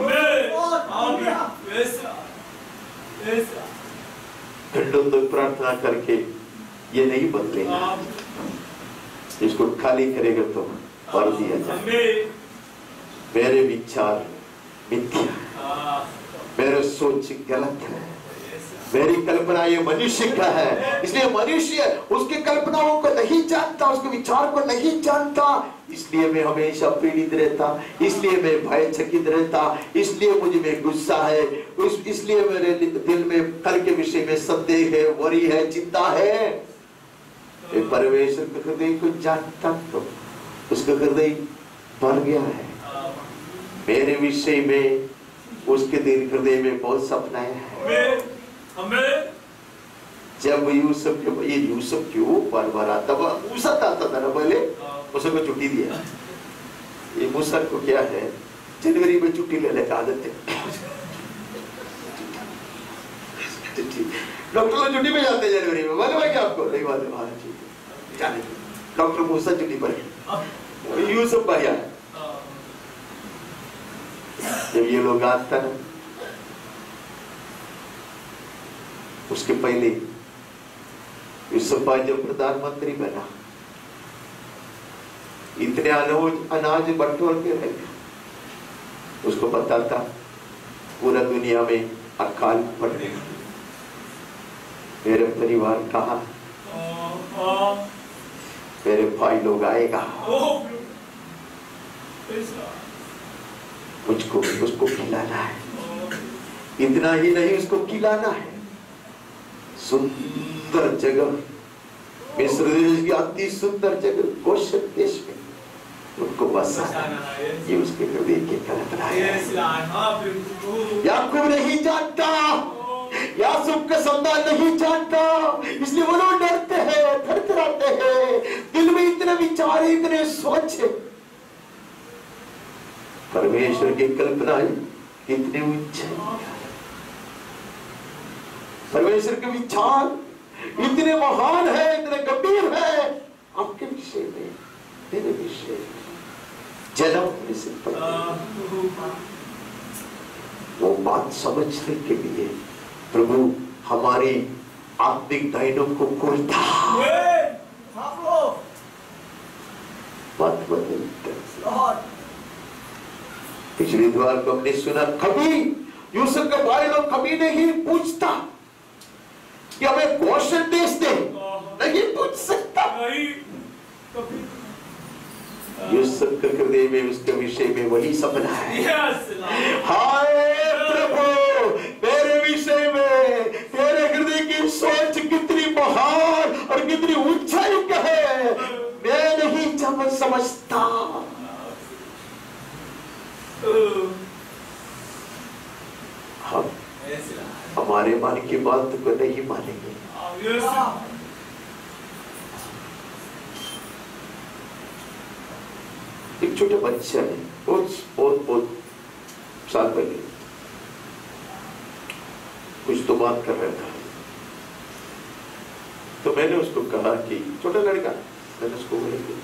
घंटों तक प्रार्थना करके ये नहीं बदलेगा, इसको खाली करेगा तो भर दिया जाए। मेरे विचार मिथ्या, मेरे सोच गलत है, मेरी कल्पना ये मनुष्य का है, इसलिए मनुष्य उसकी कल्पनाओं को नहीं जानता, उसके विचार को नहीं जानता, इसलिए मैं हमेशा पीड़ित रहता, इसलिए मैं भयचकित रहता, इसलिए मुझे में गुस्सा है, इसलिए मेरे दिल में कल के विषय में संदेह है, वरी है, चिंता है। परमेश्वर के हृदय को जानता तो उसका हृदय भर गया है। मेरे विषय में उसके दिल हृदय में बहुत सपनाएं हैं। जब यूसुफ क्यों बार बार आता, मूसा आता था ना पहले, मूसा को छुट्टी दिया। ये मूसा को क्या है, जनवरी में छुट्टी लेने का आदत है। डॉक्टर लोग छुट्टी पे जाते हैं जनवरी में, मालूम है क्या आपको? नहीं मालूम? हाँ ठीक है, जाने डॉक्टर मूसा छुट्टी पर, यूसुफ भाई आया। जब ये लोग आता ना, उसके पहले यूसुफ भाई जब प्रधानमंत्री बना, इतने अनाज बंटोर के रहे, उसको पता था पूरा दुनिया में अकाल पड़ने, मेरे परिवार कहाँ, मेरे भाई लोग आएगा, मुझको उसको खिलाना है। इतना ही नहीं, उसको खिलाना है। सुंदर जगह, मिस्र देश की अति सुंदर जगह गोशेन देश में उनको बसाना, ये उसके हृदय की कल्पना है। याकूब नहीं जानता, यासूब का संतान नहीं जानता, इसलिए वो लोग डरते हैं, थरथराते हैं, दिल में इतने विचार, इतने सोच है। परमेश्वर की कल्पना कितने ऊंचे, परमेश्वर के विचार इतने महान है, इतने गंभीर है आपके विषय में, मेरे विषय में। जन्म से वो बात समझने के लिए प्रभु हमारी आत्मिक दाहिनों को खोलता, बात बदलता। पिछले द्वार को हमने सुना, कभी यूसुफ के भाई लोग कभी नहीं पूछता कि हमें गोशेन देश दे, नहीं पूछ सकता। यूसुफ के हृदय में उसके विषय में वही सपना है। हाय प्रभु, मेरे विषय में तेरे हृदय की सोच कितनी महान और कितनी ऊंचाई का है, मैं नहीं समझता। हम हमारे मन की बात को नहीं मानेंगे। एक छोटे बच्चे ने बहुत साल पहले कुछ तो बात कर रहा था, तो मैंने उसको कहा कि छोटा लड़का, मैंने उसको बोला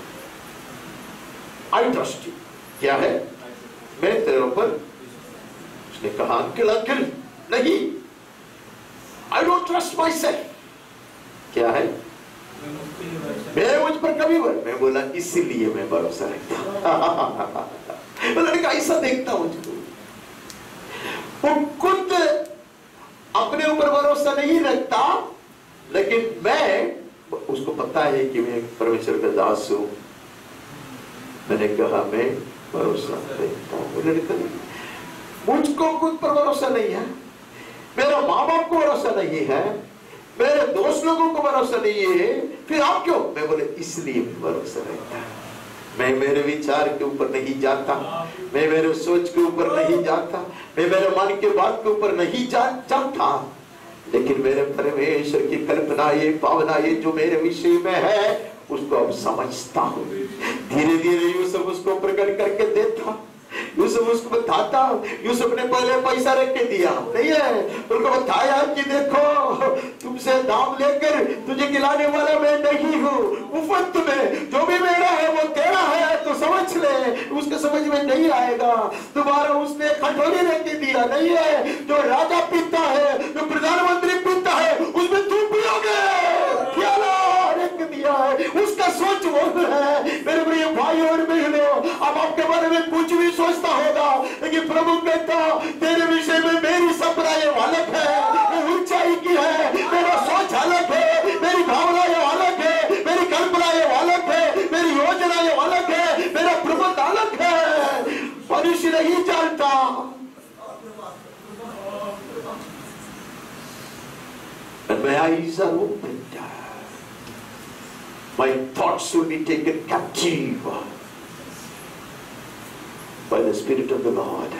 आई ट्रस्ट यू। क्या है? मैं तेरे ऊपर। उसने कहा अंकल अंकल नहीं, I don't trust myself. क्या है? मैं मुझ पर कभी मैं बोला इसीलिए मैं भरोसा रखता। लड़का ऐसा देखता मुझको, वो खुद अपने ऊपर भरोसा नहीं रखता, लेकिन मैं, उसको पता है कि मैं परमेश्वर का दास हूं। मैंने कहा मैं भरोसा रखता हूं। लड़का मुझको खुद पर भरोसा नहीं है, मेरा माँ बाप को भरोसा नहीं है, मेरे दोस्त लोगों को भरोसा नहीं है, फिर आप क्यों? मैं बोले इसलिए भरोसा रहता है। मैं मेरे विचार के ऊपर नहीं जाता, मैं मेरे सोच के ऊपर नहीं जाता, मैं मेरे मन के बात के ऊपर नहीं जाता, लेकिन मेरे परमेश्वर की कल्पना ये भावना ये जो मेरे विषय में है उसको अब समझता हूँ। धीरे धीरे यूसुफ उसको प्रकट करके देता, यूसुफ उसको बताता। यूसुफ ने पहले पैसा रख के दिया नहीं है, उनको बताया कि देखो तुमसे दाम लेकर तुझे खिलाने वाला मैं नहीं हूँ, मुफ्त में जो भी मेरा है वो तेरा है, तो समझ ले। उसके समझ में नहीं आएगा। दोबारा उसने खटोली रख के दिया नहीं है, जो राजा पीता है, जो प्रधानमंत्री पीता है, उसमें तुम पियोगे, दिया है। उसका सोच वो है। मेरे प्रिय भाई और बहनों, अब आपके बारे में कुछ भी सोचता होगा, लेकिन प्रभु कहता तेरे विषय में मेरी सपनाएं अलग है, वो ऊंचाई की है, मेरा सोच अलग है, मेरी भावनाएं अलग है, मेरी कल्पनाएं अलग है, मेरी योजनाएं अलग है, मेरा प्रबंध अलग है। मनुष्य नहीं जानता। My eyes are opened. My thoughts will be taken captive by the Spirit of the Lord.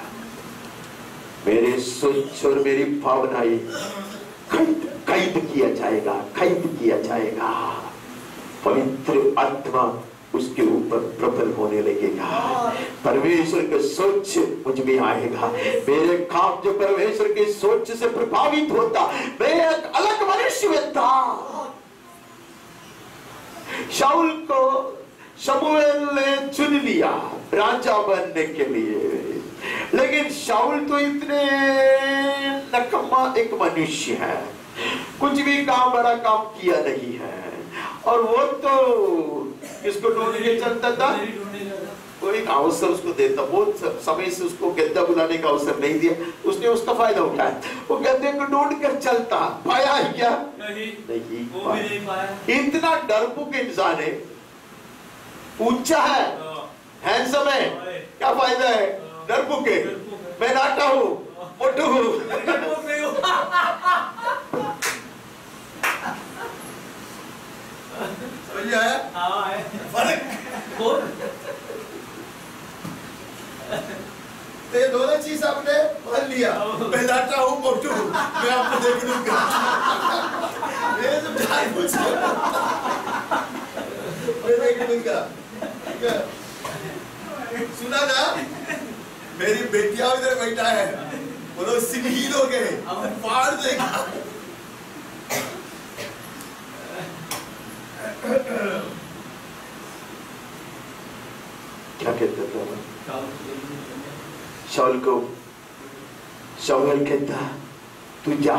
मेरे सोच और मेरी भावनाएं कैद किया जाएगा, कैद किया जाएगा। पवित्र आत्मा उसके ऊपर प्रबल होने लगेगा। परमेश्वर का सोच मुझ में आएगा। मेरे काम जो परमेश्वर की सोच से प्रभावित होता, मैं एक अलग मनुष्य था। शाऊल को शमूएल ने चुन लिया राजा बनने के लिए, लेकिन शाऊल तो इतने नकम्मा एक मनुष्य है, कुछ भी काम बड़ा काम किया नहीं है। और वो तो किसको ढूंढ के चलता था, कोई अवसर उसको देता, बहुत समय से उसको गद्दा बुलाने का अवसर नहीं दिया, उसने उसका फायदा उठाया। वो गद्दे को ढूंढ कर चलता, पाया है क्या? नहीं पाया। इतना डरपोक इंसान है, ऊंचा है, हैंडसम है, क्या फायदा है? डरपोक है, मैं नाटा हूँ, मोटू हूँ। ते दोनों चीज आपने मान लिया, मैं नाटा हूँ, मोटू हूँ, मैं आपको देख लूंगा। मेरे से भाई पूछो, मैं देख लूंगा। सुना ना, मेरी बेटियां इधर बैठा है, वो लोग सिंहीन हो गए, फाड़ देगा। क्या कहता था शाऊल को? शाऊल कहता तू जा,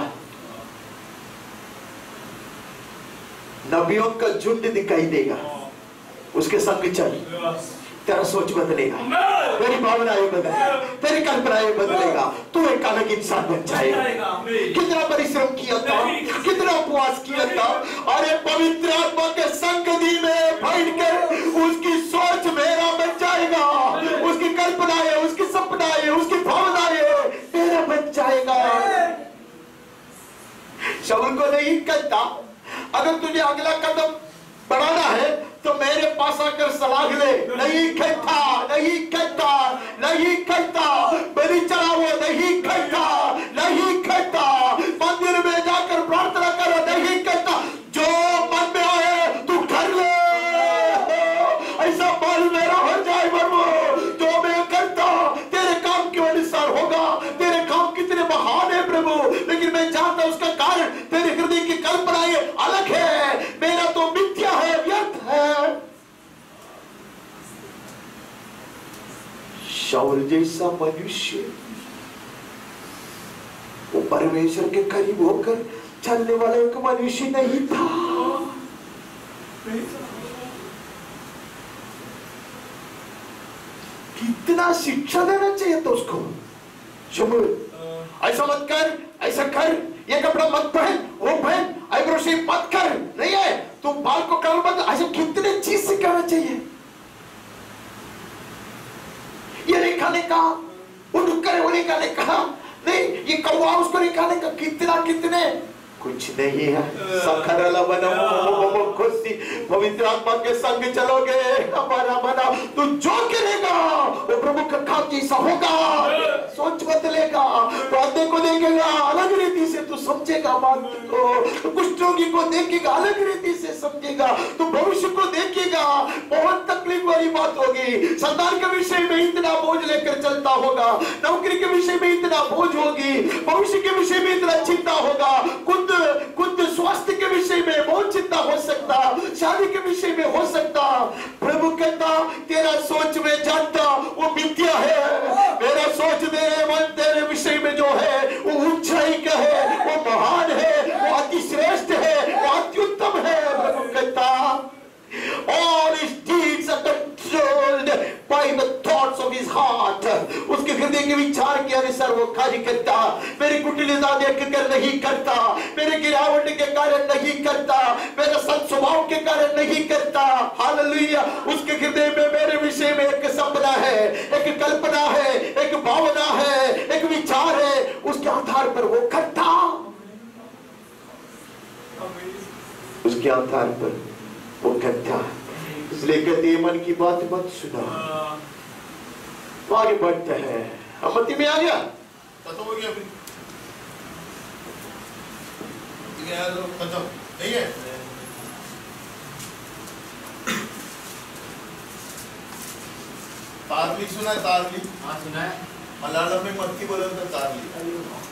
नबियों का झुंड दिखाई देगा, उसके संग चल, तेरा सोच बदलेगा, तेरी भावनाएं बदलेगा, तेरी कल्पनाएं बदलेगा, तू एक अलग इंसान बन जाएगा। कितना परिश्रम किया था, कितना उपवास किया था, और एक पवित्र आत्मा के संगति में बैठकर उसकी सोच मेरा बन जाएगा, उसकी कल्पनाएं, उसकी सपनाएं, उसकी भावनाएं मेरा बन जाएगा। शाऊल को नहीं कहता अगर तुझे अगला कदम बढ़ाना है तो मेरे पास आकर सलाह ले। नहीं कहता, नहीं कहता, नहीं कहता, बलि चढ़ाओ, नहीं कहता, नहीं कहता, मंदिर में जाकर प्रार्थना करो, नहीं कहता, जो मन में आए तू कर ले, ऐसा बल मेरा हो जाए प्रभु, जो मैं करता तेरे काम के अनुसार होगा। तेरे काम कितने महान है प्रभु, लेकिन मैं जानता उसका कारण तेरे हृदय की कल्पनाएं अलग है, मेरा तो मिथ्या है, व्यर्थ है। शाऊल जैसा मनुष्य वो परमेश्वर के करीब होकर चलने वाला एक मनुष्य नहीं था। कितना शिक्षा देना चाहिए था उसको। शमूएल ऐसा मत कर, ऐसा कर, ये कपड़ा मत पहन, वो पहन, आईब्रो शेव मत कर, नहीं है तू बाल को कलर मत, ऐसे कितने चीज सिखाना चाहिए। ये नहीं खाने का, वो डुक्कर वो नहीं खाने का, नहीं ये कौवा उसको नहीं खाने का, कितना कितने कुछ नहीं है। सखरला बना खुशी पवित्र आत्मा के संग चलोगे, हमारा बना तू जो करेगा वो प्रभु का काम जैसा होगा। सोच बदलेगा, वादे को देखेगा अलग रीति से, तू समझेगा बात को, कुछ रोगी को देखेगा अलग रीति से समझेगा, तू भविष्य को देखेगा। बहुत तकलीफ वाली बात होगी। संतान के विषय में इतना बोझ लेकर चलता होगा, नौकरी के विषय में इतना बोझ होगी, भविष्य के विषय में इतना चिंता होगा, खुद स्वास्थ्य के विषय में बहुत चिंता हो सकता, शादी के विषय में हो सकता। प्रभु कहता तेरा सोच में जानता वो मिथ्या है, मेरा सोच तेरे मन तेरे विषय में जो है वो ऊंचाई का है, वो महान है, वो अति श्रेष्ठ है, वो अति उत्तम है। प्रभु कहता all his deeds are controlled by the thoughts of his heart. उसके हृदय के विचार के अनुसार वो कार्य करता। मेरी कुटिलता देख कर नहीं करता, मेरे गिरावट के कारण नहीं करता, मेरे सत स्वभाव के कारण नहीं करता। हालेलुया। उसके हृदय में मेरे विषय में एक सपना है, एक कल्पना है, एक भावना है, एक विचार है, उसके आधार पर वो करता, उसके आधार पर वो करता। इसलिए कहते मन की बात मत सुना। आगे बढ़ते हैं, मत्ती में आ गया, खत्म हो गया, फिर खत्म नहीं है। तारली सुना है? तारली? हाँ सुना है। मलयालम में मत्ती बोला था तारली।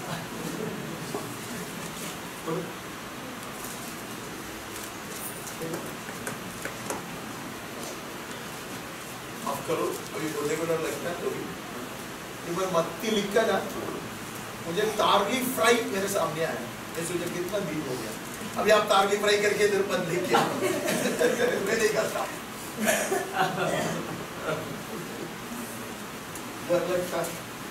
करो अभी बोलने को डर लगता है। तो भी मैं मत्ती लिखा ना, मुझे तारली फ्राई मेरे सामने आया, मैं सोचा कितना दिन हो गया। अभी आप तारली फ्राई करके इधर पर लिखिए मैं नहीं करता, डर लगता।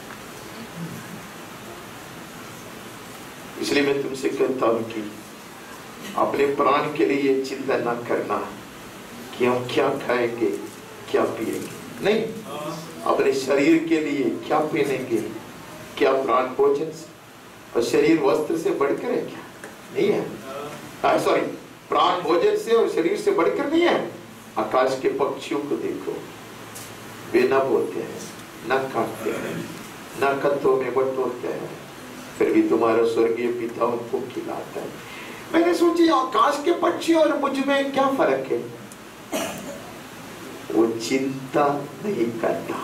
इसलिए मैं तुमसे कहता हूं कि अपने प्राण के लिए चिंता न करना कि हम क्या खाएंगे क्या पिएंगे, नहीं, अपने शरीर के लिए क्या पहनेंगे, क्या प्राण भोजन से और शरीर वस्त्र से बढ़कर है क्या? नहीं है। सॉरी, प्राण भोजन से और शरीर से बढ़कर नहीं है। आकाश के पक्षियों को देखो, वे न बोलते हैं, न काटते हैं, न कत्तों में बटोरते हैं, फिर भी तुम्हारा स्वर्गीय पिता उनको खिलाता है। मैंने सोची आकाश के पक्षी और मुझ में क्या फर्क है? वो चिंता नहीं करता।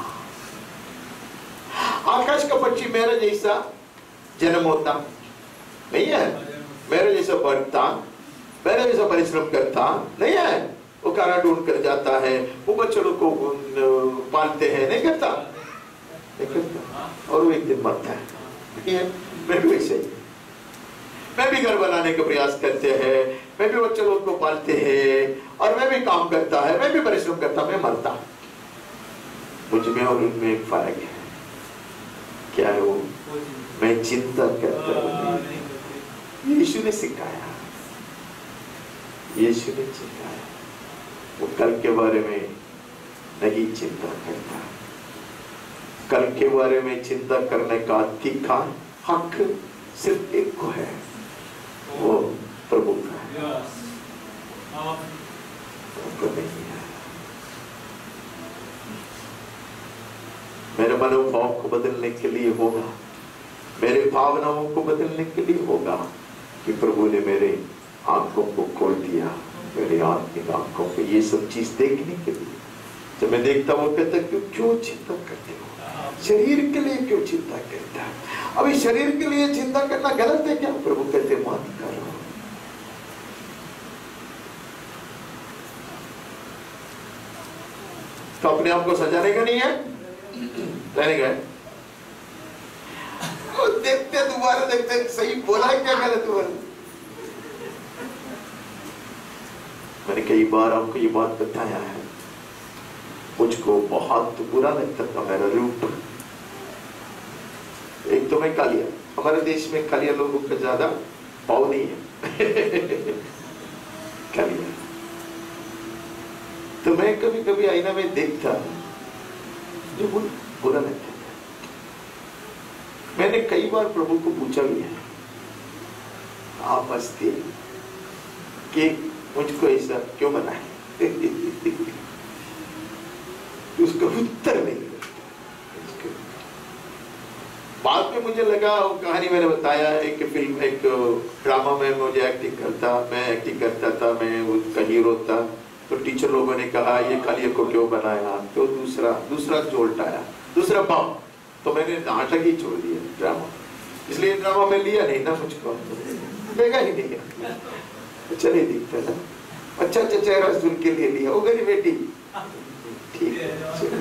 आकाश का पक्षी मेरा जैसा जन्म होता नहीं है, मेरे जैसा बढ़ता, मेरे जैसा परिश्रम करता नहीं है। वो खाना ढूंढ कर जाता है, वो बच्चों को पालते हैं, नहीं करता, नहीं करता, और वो एक दिन मरता है। नहीं है, मैं भी वैसे ही, मैं भी घर बनाने का प्रयास करते हैं, मैं भी बच्चों लोग को पालते हैं, और मैं भी काम करता है, मैं भी परिश्रम करता, मैं मरता। मुझ में और उनमें एक फर्क है। क्या है वो? मैं चिंता करता हूँ। यीशु ने सिखाया, यीशु ने सिखाया, वो कल के बारे में नहीं चिंता करता। कल के बारे में चिंता करने का अधिकार, हक सिर्फ एक को है, वो प्रभु का है, नहीं है। मेरे मनोभाव को बदलने के लिए होगा, मेरे भावनाओं को बदलने के लिए होगा कि प्रभु ने मेरे आंखों को खोल दिया, मेरे आत्मिक आंखों को ये सब चीज देखने के लिए। जब मैं देखता हूँ कहता क्यों चिंता करते हो, शरीर के लिए क्यों चिंता करता है? अभी शरीर के लिए चिंता करना गलत है क्या? प्रभु कहते मत करो। तो अपने आप को सजाने का नहीं है, रहने का है। देखते दोबारा देखते सही बोला है क्या गलत बोला। मैंने कई बार आपको ये बात बताया है, मुझको बहुत बुरा लगता था मेरा रूप। एक तो मैं कालिया, हमारे देश में कालिया लोगों का ज्यादा पाव नहीं है कालिया। तो मैं कभी कभी आईना में देखता जो बुरा लगता था। मैंने कई बार प्रभु को पूछा भी है, आप हंसते कि मुझको ऐसा क्यों बनाए? उसका उत्तर नहीं। बाद में मुझे लगा, वो कहानी मैंने बताया, एक फिल्म, एक ड्रामा में मैं एक्टिंग करता था, मैं उसका हीरो था। तो टीचर लोगों ने कहा ये कालिया को क्यों बनाया? तो दूसरा जोल्ट आया, दूसरा बम। तो मैंने नाटक ही छोड़ दिया, ड्रामा। इसलिए ड्रामा में लिया नहीं ना, मुझको देगा ही नहीं, अच्छा नहीं दिखता ना। अच्छा चेहरा सुन के लिए लिया, वो गई बेटी, ठीक है।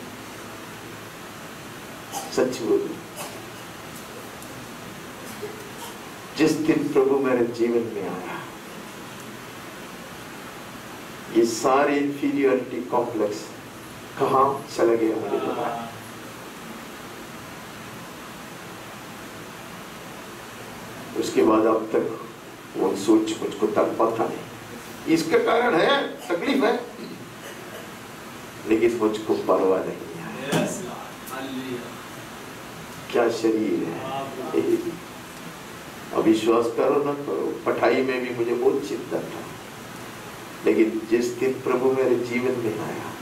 सच बोल, जिस दिन प्रभु मेरे जीवन में आया, ये सारे इंफीरियरिटी कॉम्प्लेक्स कहां चले गए मुझे पता। उसके बाद अब तक वो सोच मुझको तड़पाता नहीं। इसका कारण है, तकलीफ है, लेकिन मुझको परवाह नहीं है। क्या शरीर है, अविश्वास करो ना करो, पढ़ाई में भी मुझे बहुत चिंता था, लेकिन जिस दिन प्रभु मेरे जीवन में आया,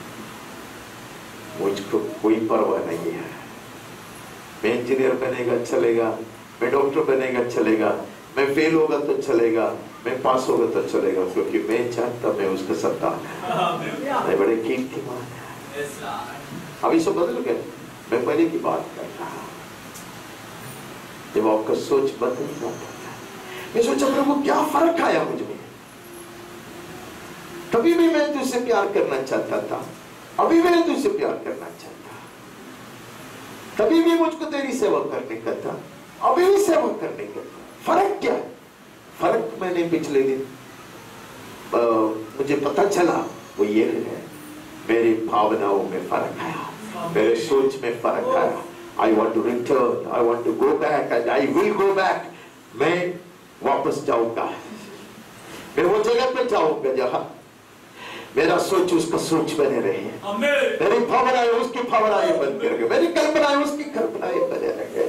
मुझको कोई परवाह नहीं है। मैं इंजीनियर बनेगा चलेगा, मैं डॉक्टर बनेगा चलेगा, मैं फेल होगा तो चलेगा, मैं पास होगा तो चलेगा, क्योंकि मैं जानता मैं उसका संतान है, मैं बड़े कीर्तिमान है। अभी सब बदल गए, मैं पहले की बात कर रहा। जब आपका सोच बदल जाता है, मैं सोचा प्रभु क्या फर्क आया मुझ में। तभी भी मैं तुझसे प्यार करना चाहता था, अभी मैं तुझसे प्यार करना चाहता, तभी भी मुझको तेरी सेवा करने का था, अभी भी सेवा करने का था। फर्क क्या है? फर्क मैंने पिछले दिन मुझे पता चला, वो ये है, मेरी भावनाओं में फर्क आया, मेरे सोच में फर्क आया। I want to return, I want to go back, and I will go back. मैं वापस जाऊंगा, मैं वो जगह पे जाऊंगा जहां मेरा सोच उसका सोच बने रहे, मेरी भावनाएं उसकी भावनाएं बन कर गए, मेरी कल्पनाएं उसकी कल्पनाएं बने रहे।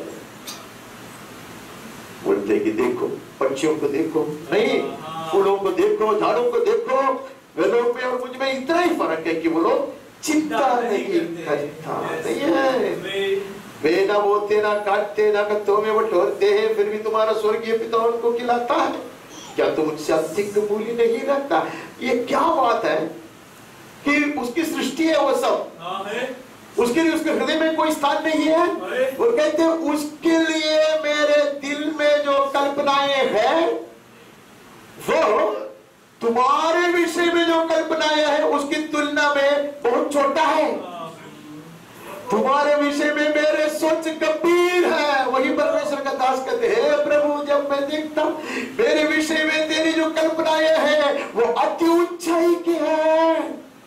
बोलते कि देखो पक्षियों को देखो, नहीं फूलों को देखो, झाड़ों को देखो, वे लोग में और मुझ में इतना ही फर्क है कि वो लोग चिंता नहीं करता नहीं है। वे ना बोते ना काटते ना कत्तों में बटोरते हैं, फिर भी तुम्हारा स्वर्गीय पिता उनको खिलाता है। क्या तुम मुझसे अधिक मूल्य नहीं रखता? ये क्या बात है कि उसकी सृष्टि है वो सब, उसके लिए उसके हृदय में कोई स्थान नहीं है। वो कहते हैं उसके लिए मेरे दिल में जो कल्पनाएं हैं वो तुम्हारे विषय में जो कल्पनाएं हैं उसकी तुलना में बहुत छोटा है। तुम्हारे विषय में मेरे सोच गंभीर है। वही परमेश्वर का दास कहते हैं, प्रभु जब मैं देखता मेरे विषय में तेरी जो कल्पनाएं हैं वो अति ऊंचाई की है।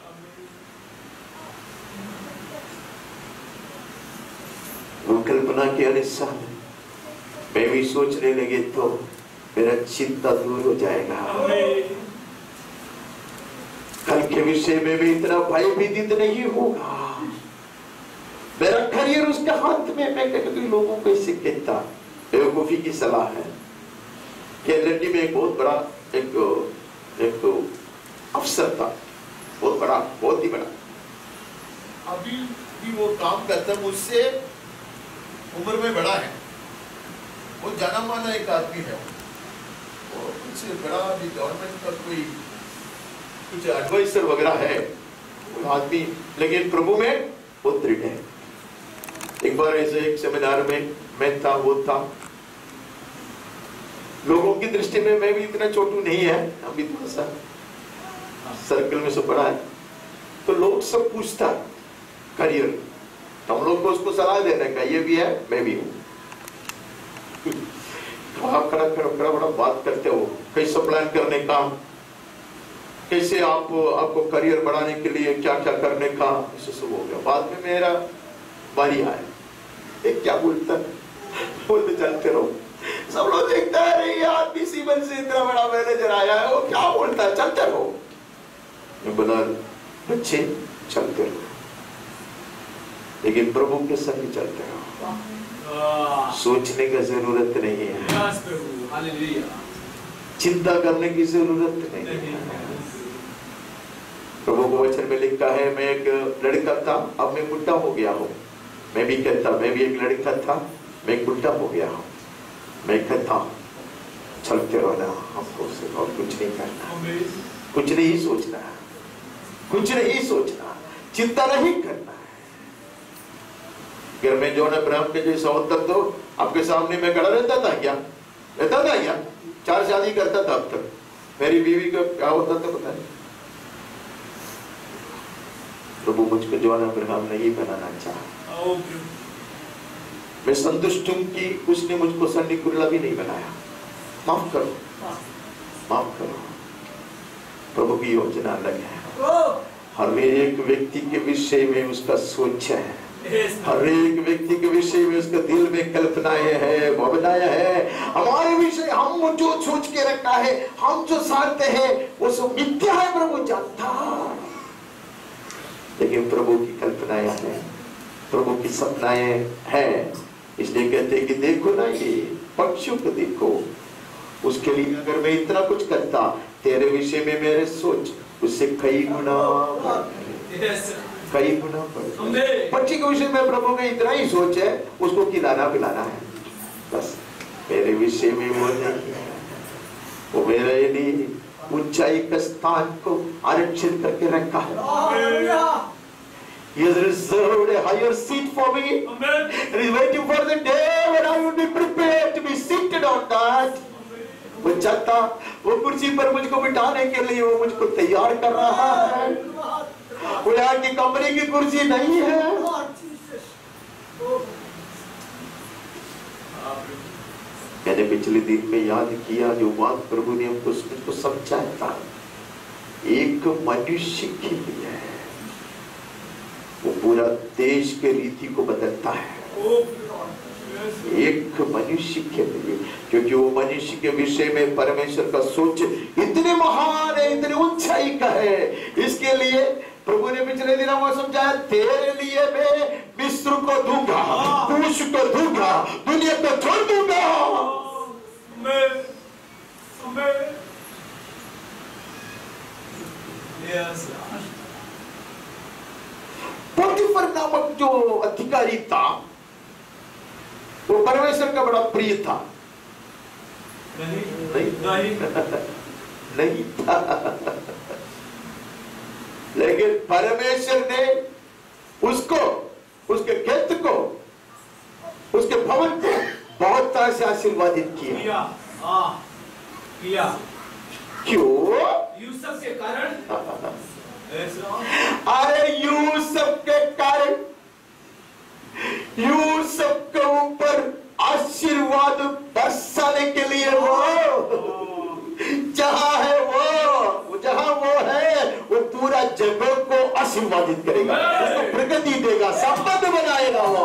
वो कल्पना के अनुसार मैं भी सोचने लगे तो मेरा चिंता दूर हो जाएगा। कल के विषय में भी इतना भयभीत नहीं होगा। मेरा करियर उसके हाथ में। मैं कभी लोगों को इससे कहता, बेवकूफी की सलाह है कि लंडी में एक बहुत बड़ा एक अफसर था, बहुत बड़ा, बहुत ही बड़ा। अभी भी वो काम करता, मुझसे उम्र में बड़ा है, वो जाना माना एक आदमी है, वो कुछ बड़ा भी गवर्नमेंट का कोई कुछ एडवाइजर वगैरह है आदमी, लेकिन प्रभु में वो दृढ़ है। एक बार ऐसे एक सेमिनार में मैं था, वो था, लोगों की दृष्टि में मैं भी इतना छोटू नहीं है, अभी थोड़ा सा सर्कल में से बड़ा है, तो लोग सब पूछता करियर, तो हम लोग को उसको सलाह देने का, ये भी है मैं भी हूँ। खड़ा बड़ा बात करते हो, कैसे प्लान करने का, कैसे आपको करियर बढ़ाने के लिए क्या क्या करने का, इसे सब हो गया। बाद में मेरा बारी आया, एक क्या बोलता, बोलते चलते रहो। सब लोग देखता है, अरे यार आदमी बन से इतना बड़ा मैनेजर आया है, वो क्या बोलता है, चलते रहो। मैं बोला बच्चे चलते रहो। लेकिन प्रभु के संग चलते हो, सोचने की जरूरत नहीं है, चिंता करने की जरूरत नहीं है। प्रभु को वचन में लिखा है, मैं एक लड़का था, अब मैं बुढ़ा हो गया हूँ। मैं भी कहता, मैं भी एक लड़का था, मैं एक बुढ़ा हो गया हूँ। मैं कहता चलते रहना, हमको सिर्फ और कुछ नहीं करना, कुछ नहीं सोचना, कुछ नहीं सोचना, चिंता नहीं करना है। अगर मैं जो ना ब्रह्म के जैसा होता तो आपके सामने मैं खड़ा रहता था क्या? रहता था क्या? 4 शादी करता था अब तक। मेरी बीवी का क्या होता था पता नहीं। प्रभु मुझको जो ना ब्रह्म नहीं बनाना चाहा। मैं संतुष्ट हूं कि उसने मुझको संडी कुरला भी नहीं बनाया। माफ करो, माफ करो। प्रभु की योजना अलग है। हर एक व्यक्ति के विषय में उसका सोच है, हर एक व्यक्ति के विषय में उसका दिल में कल्पनाएं है, भावनाएं है। हमारे विषय हम जो सोच के रखा है, हम जो चाहते हैं वो सब मिथ्या है, प्रभु जानता। लेकिन प्रभु की कल्पनाएं हैं, प्रभु की सपनाएं हैं। इसलिए कहते हैं कि देखो ना ये पक्षियों को देखो, उसके लिए अगर मैं इतना कुछ करता, तेरे विषय में मेरे सोच उससे कई गुना पक्षी के विषय में प्रभु का इतना ही सोच है, उसको खिलाना पिलाना है बस। मेरे विषय में वो नहीं है, वो मेरे लिए ऊंचाई के स्थान को आरक्षित करके रखा है। He has reserved a higher seat for me. Amen. And he is waiting for the day when I will be prepared to be seated on that. वो चाहता, वो कुर्सी पर मुझको बिठाने के लिए वो मुझको तैयार कर रहा है। वो यहाँ की कंपनी की कुर्सी नहीं है। मैंने पिछले दिन में याद किया जो बात प्रभु ने हमको समझाया था, एक मनुष्य के लिए वो पूरा देश के रीति को बदलता है। एक मनुष्य के लिए, क्योंकि वो मनुष्य के विषय में परमेश्वर का सोच इतने महान है, इतने ऊंचाई का है। इसके लिए प्रभु ने पिछले दिनों में समझाया, तेरे लिए मैं मिस्र को दूंगा, कूश को दूंगा, दुनिया को छोड़ दूंगा। पोटीफर नामक जो अधिकारी था वो परमेश्वर का बड़ा प्रिय था। नहीं था। लेकिन परमेश्वर ने उसको, उसके खेत को, उसके भवन को बहुत तरह से आशीर्वादित किया। क्यों? यूसुफ के कारण। अरे यूसुफ के कारण, यूसुफ के ऊपर आशीर्वाद बरसाने के लिए वो जहां है, वो जहां वो है, वो पूरा जगत को आशीर्वादित करेगा, उसको प्रगति देगा, संपन्न बनाएगा। वो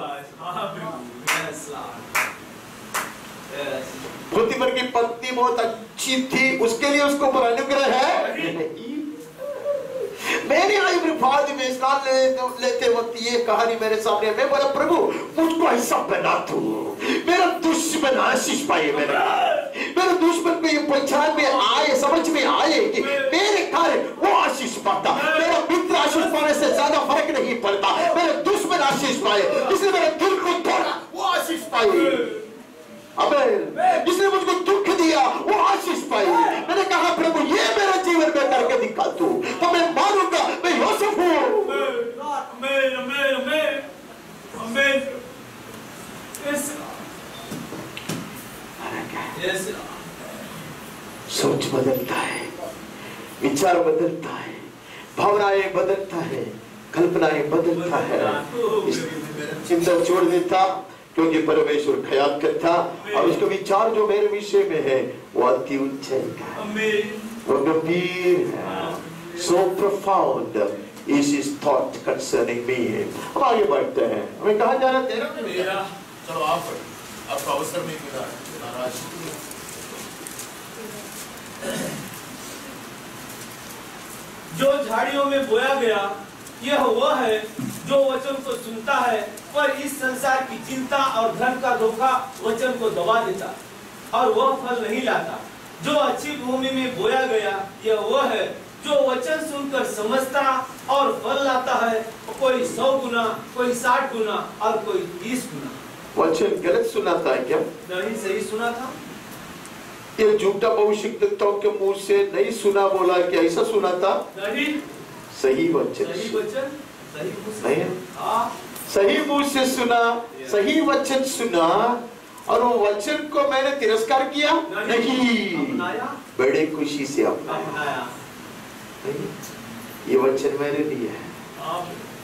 पोतीफर की पत्नी बहुत अच्छी थी, उसके लिए उसको पर अनुग्रह है। मैंने आज में स्नान लेते वक्त ये कहानी मेरे सामने, मैं बोला प्रभु मुझको ऐसा बना तू, मेरा दुश्मन आशीष पाए, मेरे दुश्मन को ये पहचान में आए, समझ में आए कि मेरे कारण वो आशीष पाता। मेरा मित्र आशीष पाने से ज्यादा फर्क नहीं पड़ता, मेरे दुश्मन आशीष पाए, इसलिए मेरे दिल को तोड़ा, वो आशीष पाए। अबे जिसने मुझको दुख दिया वो आशीष पाई। मैंने कहा प्रभु ये मेरे जीवन में करके दिखा तू, तो मैं मानूंगा मैं यूसुफ हूँ। सोच बदलता है, विचार बदलता है, भावनाएं बदलता है, कल्पनाएं बदलता है। चिंता छोड़ देता क्योंकि परमेश्वर ख्याल करता, और उसका विचार जो मेरे विषय में है वो अति ऊंचाई का है, वो गंभीर है। So profound is his thought concerning me। हम आगे बढ़ते हैं, हमें कहा जा रहा तेरा, चलो आपका अवसर नहीं मिला, नाराज। जो झाड़ियों में बोया गया यह वह है जो वचन को सुनता है पर इस संसार की चिंता और धन का धोखा वचन को दबा देता और वह फल नहीं लाता। जो अच्छी भूमि में बोया गया यह वह है जो वचन सुनकर समझता और फल लाता है, कोई 100 गुना, कोई 60 गुना और कोई 30 गुना। वचन गलत सुनाता है क्या? नहीं, सही सुना था। ये झूठा भविष्यवक्ताओं के मुंह से नहीं सुना बोला कि ऐसा सुना था? नहीं, सही वचन, सही वचन, सही नहीं, हाँ, सही मुंह से सुना, सही वचन सुना और वो वचन को मैंने तिरस्कार किया नहीं, बड़े खुशी से अपनाया। नहीं, ये वचन मेरे लिए है।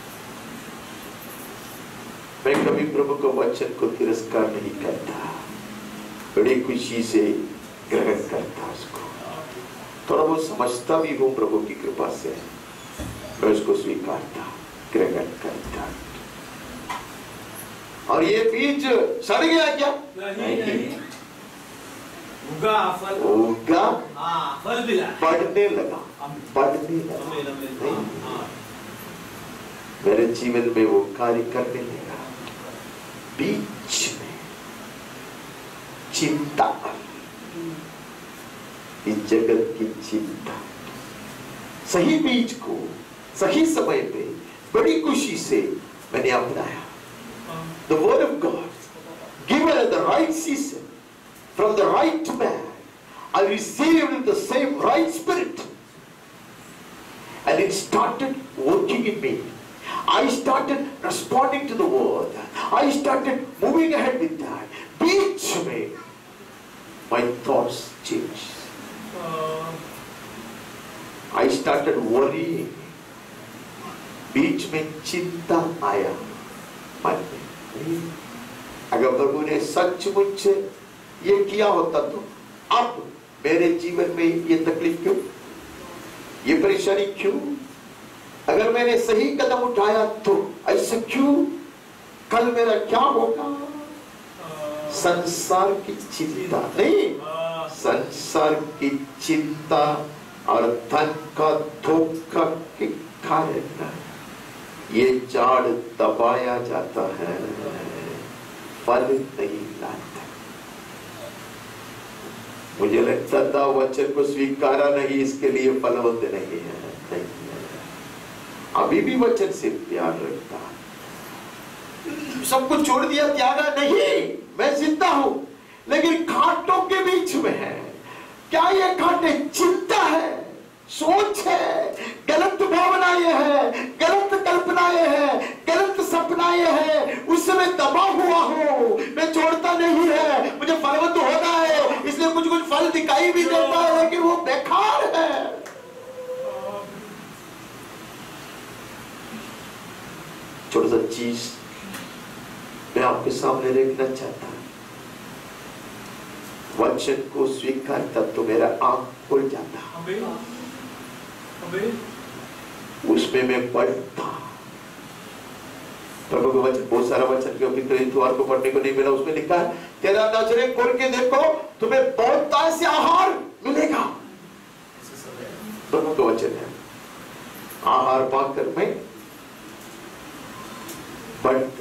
मैं कभी प्रभु को वचन को तिरस्कार नहीं करता, बड़ी खुशी से ग्रहण करता उसको। थोड़ा बहुत समझता भी हूँ प्रभु की कृपा से, मैं उसको स्वीकारता, ग्रहण करता। और ये बीज सड़ गया क्या? नहीं। उगा फल, उगा, फल मिला, बढ़ने लगा, बढ़ने लगा। मेरे जीवन में वो कार्य करने लगा। बीच में चिंता, इस जगत की चिंता, सही बीज को सही समय पे बड़ी खुशी से मैंने अपनाया। The word of God given at the right season from the right man, I received the same right spirit and it started working in me. I started responding to the word. I started moving ahead with that. Beach में my thoughts changed. I started worrying. बीच में चिंता आया मन में। अगर प्रभु ने सचमुच ये किया होता तो अब मेरे जीवन में ये तकलीफ क्यों, ये परेशानी क्यों? अगर मैंने सही कदम उठाया तो ऐसे क्यों? कल मेरा क्या होगा? संसार की चिंता नहीं, संसार की चिंता और धन का धोखा के कारण ये झाड़ दबाया जाता है, फल नहीं लाता। मुझे लगता था वचन को स्वीकारा नहीं, इसके लिए फलवंत नहीं है। नहीं है, अभी भी वचन से प्यार रखता, सब कुछ छोड़ दिया, त्यागा नहीं, मैं जिंदा हूं लेकिन कांटों के बीच में है। क्या ये कांटे चिंता है, सोच है, गलत भावनाएं है, गलत कल्पनाएं है, गलत सपनाएं है, उससे मैं दबा हुआ हूं, मैं छोड़ता नहीं है। मुझे फलवंत होना है, इसलिए कुछ कुछ फल दिखाई भी देता है लेकिन वो बेकार है। छोटा सा चीज मैं आपके सामने रखना चाहता हूं। वचन को स्वीकारता तो मेरा आंख खुल जाता, उसमें मैं पढ़ता। प्रभु का वचन, बहुत सारा वचन क्योंकि इतवार को पढ़ने को नहीं मिला, उसमें लिखा है तेरा नजरें खोल के देखो तुम्हें बहुतायत से आहार मिलेगा। प्रभु का वचन है, आहार पाकर मैं बढ़ते।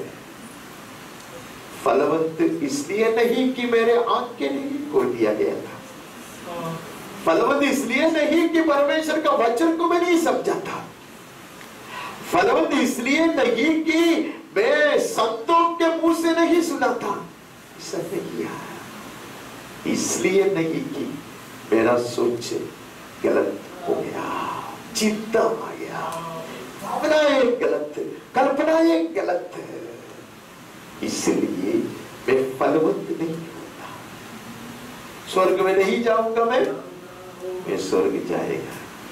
फलवंत इसलिए नहीं कि मेरे आंख के लिए खोल दिया गया था, फलवंत इसलिए नहीं कि परमेश्वर का वचन को मैं नहीं समझा था, फलवंत इसलिए नहीं कि मैं संतों के मुंह से नहीं सुना था, ऐसा नहीं किया। इसलिए नहीं कि मेरा सोच गलत हो गया, चिंता आ गया, भावनाएं गलत, कल्पनाएं गलत है, इसलिए मैं फलवंत नहीं होता। स्वर्ग में नहीं जाऊंगा मैं स्वर्ग जाएगा।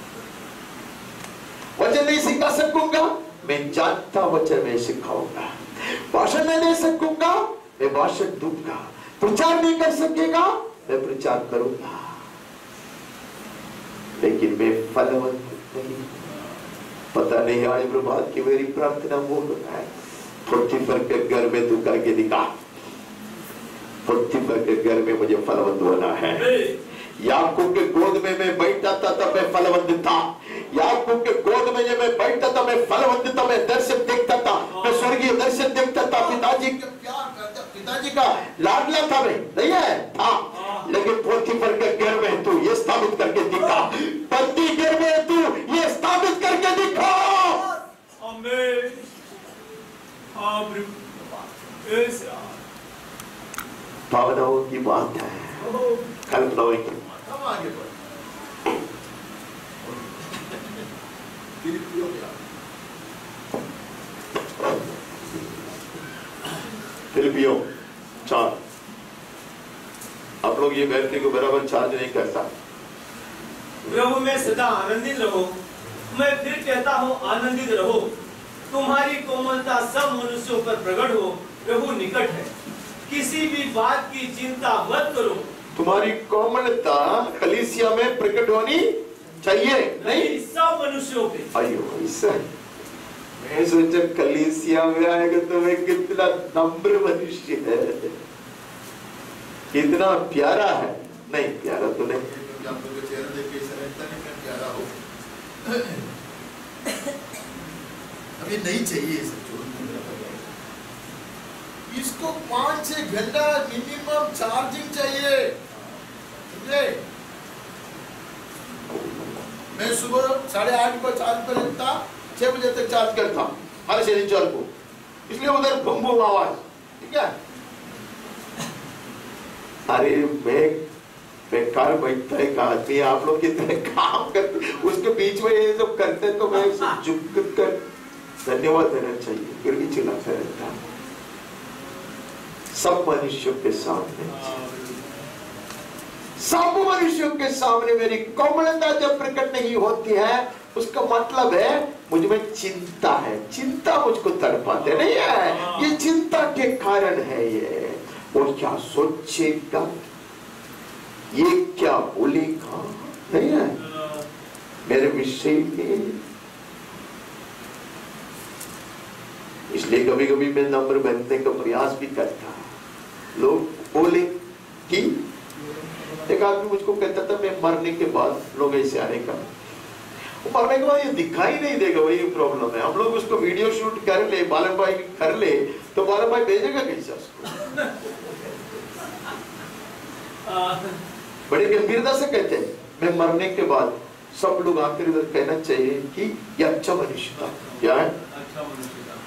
वचन नहीं सिखा सकूंगा, मैं जानता वचन में सिखाऊंगा। भाषण नहीं दे सकूंगा, मैं भाषण दूंगा। प्रचार नहीं कर सकेगा, मैं प्रचार करूंगा, लेकिन मैं फलवंत नहीं। पता नहीं आज प्रभात की मेरी प्रार्थना वो होता है, पोतीफर के घर में तू करके दिखा, पोतीफर के घर में मुझे फलवंत होना है। याकूब के गोद में मैं बैठा था तब मैं फलवंत था, याकूब के गोद में जब मैं बैठता था, मैं फलवंतता में दर्शन देखता था, मैं स्वर्गीय दर्शन देखता था। पिताजी के प्यार करता, पिताजी का लाडला था मैं, नहीं है था, लेकिन पोतीफर के घर में तू ये स्थापित करके दिखा, बंदी घर में तू ये स्थापित करके दिखा। आमीन। भावनाओं की बात है, कल्पनाओं की। हम आगे बढ़ फिलिपियों 4। आप लोग ये बैठने को बराबर चार्ज नहीं करता। प्रभु में सदा आनंदित रहो। मैं फिर कहता हूँ आनंदित रहो। तुम्हारी कोमलता सब मनुष्यों पर प्रकट हो। प्रभु निकट है। किसी भी बात की चिंता मत करो। तुम्हारी कोमलता कलीसिया में प्रकट होनी चाहिए, नहीं सब मनुष्यों पे। अयो ऐसा मैं सोचा कलीसिया में आएगा तो मैं कितना नम्र मनुष्य है, कितना प्यारा है। नहीं प्यारा तो नहीं, आप लोगों का चेहरा देख के ऐसा लगता नहीं मैं प्यारा हो। अब ये नहीं चाहिए सब, इसको 5-6 घंटा मिनिमम चार्जिंग चाहिए, समझे? मैं सुबह 8:30 को चार्ज पर रखता, 6 बजे तक चार्ज करता हर शनिवार को, इसलिए उधर बम बम आवाज, ठीक है? अरे मैं बेकार बैठता है आदमी, आप लोग कितने काम करते, उसके बीच में ये सब करते तो मैं झुक कर धन्यवाद देना चाहिए, फिर भी चिल्लाता रहता। सब मनुष्यों के सामने, सब मनुष्यों के सामने मेरी कोमलता जब प्रकट नहीं होती है, उसका मतलब है मुझ में चिंता है, चिंता मुझको तड़पाते नहीं है, ये चिंता के कारण है। ये वो क्या सोचेगा, ये क्या बोलेगा, नहीं है मेरे विषय में। इसलिए कभी कभी मैं नम्र बनने का प्रयास भी करता। लोग बोले कि एक आदमी मुझको कहता था मैं मरने के बाद लोग ऐसे आने का, मरने के बाद ये दिखाई नहीं देगा, वही प्रॉब्लम है। हम लोग उसको वीडियो शूट कर ले, बालम भाई कर ले, तो बालम भाई भेजेगा कैसे उसको? बड़ी गंभीरता से कहते हैं मैं मरने के बाद सब लोग आकर इधर कहना चाहिए कि ये अच्छा मनुष्य था। क्या है? अच्छा मनुष्य था।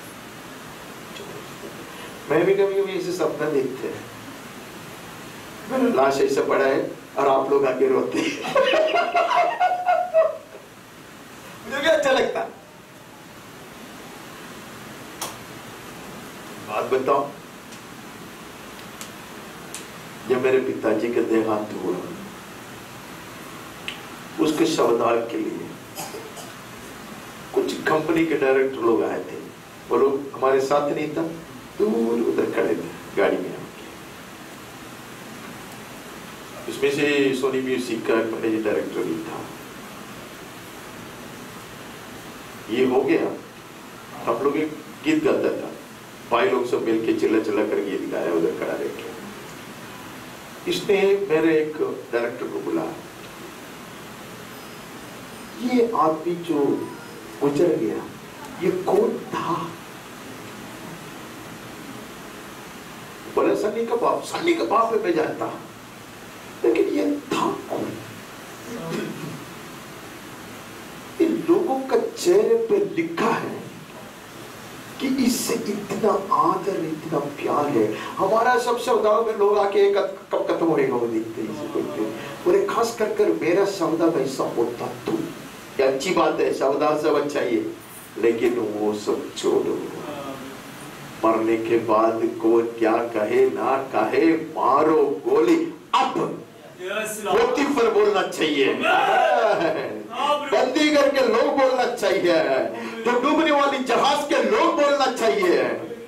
मैं भी कभी कभी ऐसे सपना देखते हैं, मेरा लाश ऐसा पड़ा है और आप लोग आगे रोते हैं। मुझे क्या अच्छा लगता। बात बताओ, जब मेरे पिताजी का देहांत हुआ, उसके शवदाह के लिए कुछ कंपनी के डायरेक्टर लोग आए थे। वो लोग हमारे साथ नहीं था, दूर उधर खड़े थे गाड़ी में। उसमें से सोनी म्यूजिक का मैनेजिंग डायरेक्टर भी था। ये हो गया, हम लोग एक गीत गाता था, भाई लोग सब मिलके चिल्ला चिल्ला कर गीत गाया उधर खड़ा रह के। इसने मेरे एक डायरेक्टर को बुलाया, ये आदमी जो गुजर गया ये कौन था? बोले सन्नी का बाप। सन्नी का बाप मैं जानता, लेकिन ये था कौन? इन लोगों का चेहरे पे लिखा है कि इससे इतना आदर, इतना प्यार है। हमारा सब शब्दाओं में लोग आके कब खत्म होएगा वो देखते हैं, और खास कर मेरा शब्द वैसा होता तो ये अच्छी बात है, शब्दा सब अच्छा ही है, लेकिन वो सब छोड़ो। मरने के बाद कौन क्या कहे ना कहे, मारो गोली, अब पोतीफर बोलना चाहिए, बंदी करके लोग बोलना चाहिए, जो डूबने वाली जहाज के लोग बोलना चाहिए।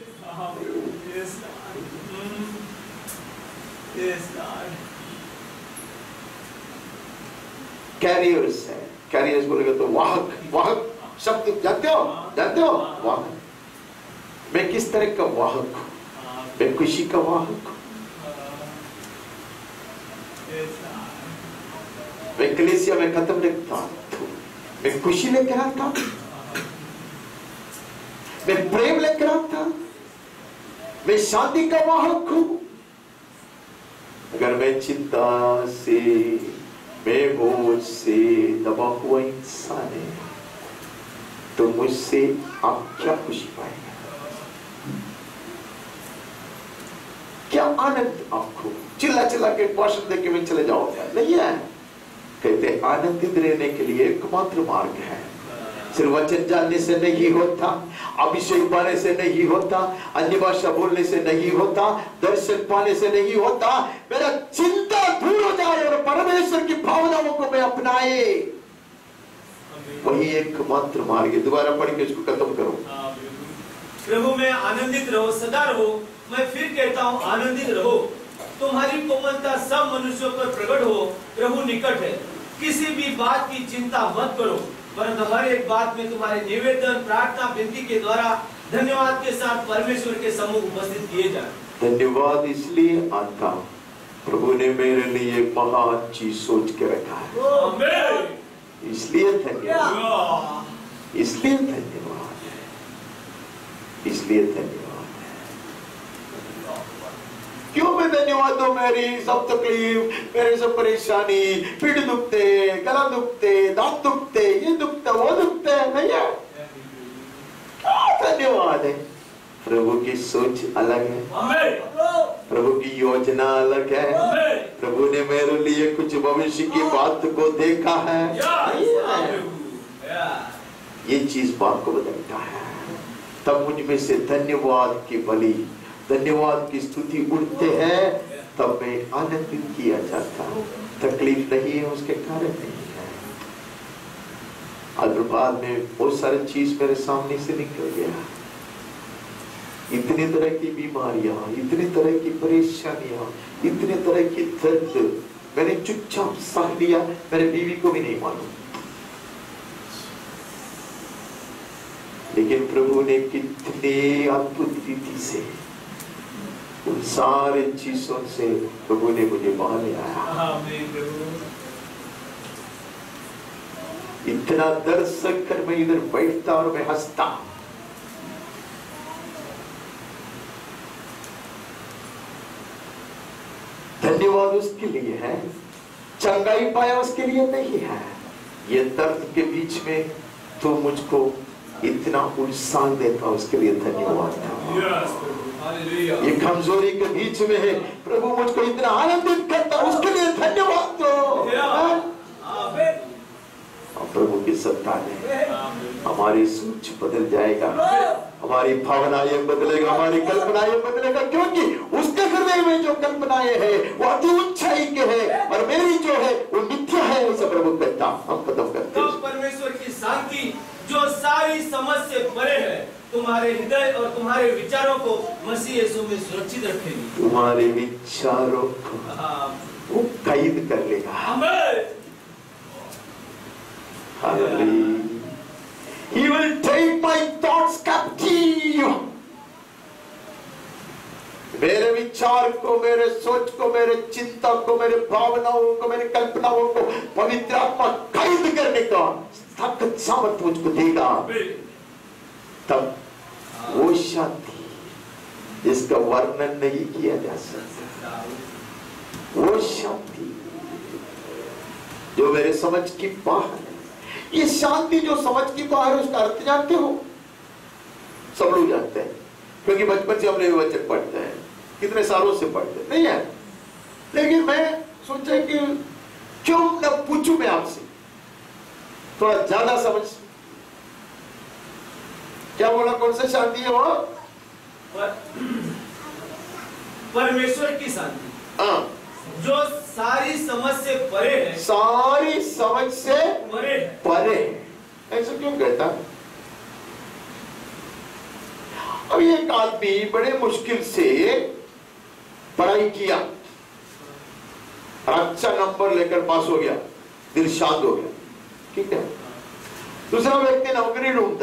कैरियर्स है, कैरियर्स बोलेगा तो वाहक, वाहक शब्द जानते हो, जानते हो वाहक। मैं किस तरह का वाहक हूं? मैं खुशी का वाहक हूं। मैं कलीसिया में खत्म रखता हूं, मैं खुशी लेकर आता, मैं प्रेम लेकर आता, मैं शांति का वाहक हूं। अगर मैं चिंता से, मैं बोझ से दबा हुआ इंसान है, तो मुझसे आप क्या खुशी पाएंगे? क्या आनंद आपको? चिल्ला चिल्ला के भाषण देके मैं चले जाओगे? नहीं है। कहते आनंदित रहने के लिए एकमात्र मार्ग है, सिर्फ वचन जानने से नहीं होता, अभिषेक पाने से नहीं होता, अन्य भाषा बोलने से नहीं होता, दर्शन पाने से नहीं होता। मेरा चिंता दूर हो जाए और परमेश्वर की भावनाओं को मैं अपनाए, वही एकमात्र मार्ग है। दोबारा पढ़ के इसको खत्म करो। प्रभु में आनंदित रहो, सदा रहो। मैं फिर कहता हूँ आनंदित रहो। तुम्हारी कोमलता सब मनुष्यों पर प्रकट हो। प्रभु निकट है। किसी भी बात की चिंता मत करो, परंतु हर एक बात में तुम्हारे निवेदन, प्रार्थना, विनती के द्वारा धन्यवाद के साथ परमेश्वर के सम्मुख उपस्थित किए जाए। धन्यवाद इसलिए आता, प्रभु ने मेरे लिए महान चीज सोच के रखा है, इसलिए धन्यवाद, इसलिए धन्यवाद, इसलिए धन्यवाद। क्यों मैं धन्यवाद दूं? मेरी सब तकलीफ, मेरे सब परेशानी, पीठ दुखते, गला दुखते, दांत दुखते, ये दुखता, वो दुखता है, भैया क्या धन्यवाद है? प्रभु की सोच अलग है, प्रभु की योजना अलग है, प्रभु ने मेरे लिए कुछ भविष्य की बात को देखा है। ये चीज बात को बदलता है। तब मुझ में से धन्यवाद की बलि, धन्यवाद की स्तुति उठते हैं, तब मैं आनंदित किया जाता। तकलीफ नहीं है, उसके कारण नहीं है। और बाद में बहुत सारी चीज मेरे सामने से निकल गया, इतनी तरह की बीमारियां, इतनी तरह की परेशानियां, इतने तरह की दर्द मैंने चुपचाप सह लिया, मेरे बीवी को भी नहीं मालूम। लेकिन प्रभु ने कितने अद्भुत रीति से उन सारे चीजों से प्रभु ने मुझे बाहर ले आया। इतना दर्द सह कर मैं इधर बैठता और मैं हंसता। धन्यवाद उसके लिए है, चंगाई पाया उसके लिए नहीं है। ये दर्द के बीच में तो मुझको इतना उत्साह देता, उसके लिए धन्यवाद। ये कमजोरी के बीच में है, प्रभु मुझको इतना आनंदित करता, उसके लिए धन्यवाद दो। प्रभु की सत्ता ने हमारी सोच बदल जाएगा, हमारी भावनाएं बदलेगा, हमारी कल्पनाएं बदलेगा, क्योंकि उसके हृदय में जो कल्पनाएं है वो अति ऊंचाई के है और मेरी जो है वो मिथ्या है, ऐसा प्रभु कहता। हम खत्म करते हैं। परमेश्वर की शांति जो सारी समझ से परे है, तुम्हारे हृदय और तुम्हारे विचारों को मसीह यीशु में सुरक्षित रखेगी। तुम्हारे विचारों को वो कैद कर लेगा। He will take my thoughts captive. मेरे विचार को, मेरे सोच को, मेरे चिंता को, मेरे भावनाओं को, मेरे कल्पनाओं को पवित्र आत्मा कैद करने का ताकत सामर्थ मुझको देगा। तब वो शांति जिसका वर्णन नहीं किया जा सकता, वो शांति जो मेरे समझ की बाहर है। ये शांति जो समझ की बाहर है, उसका अर्थ जानते हो? सब लोग जानते हैं, क्योंकि बचपन से हम लोग वचन पढ़ते हैं, कितने सालों से पढ़ते नहीं है। लेकिन मैं सोचा कि क्यों न पूछूं मैं आपसे थोड़ा ज्यादा समझ। क्या बोला? कौन सा शांति है वो? परमेश्वर की शांति। हाँ, जो सारी समझ से परे है। सारी समझ से परे है। ऐसा क्यों कहता? अब एक आदमी बड़े मुश्किल से पढ़ाई किया, अच्छा नंबर लेकर पास हो गया, दिल शांत हो गया, ठीक है। दूसरा व्यक्ति नौकरी ढूंढता,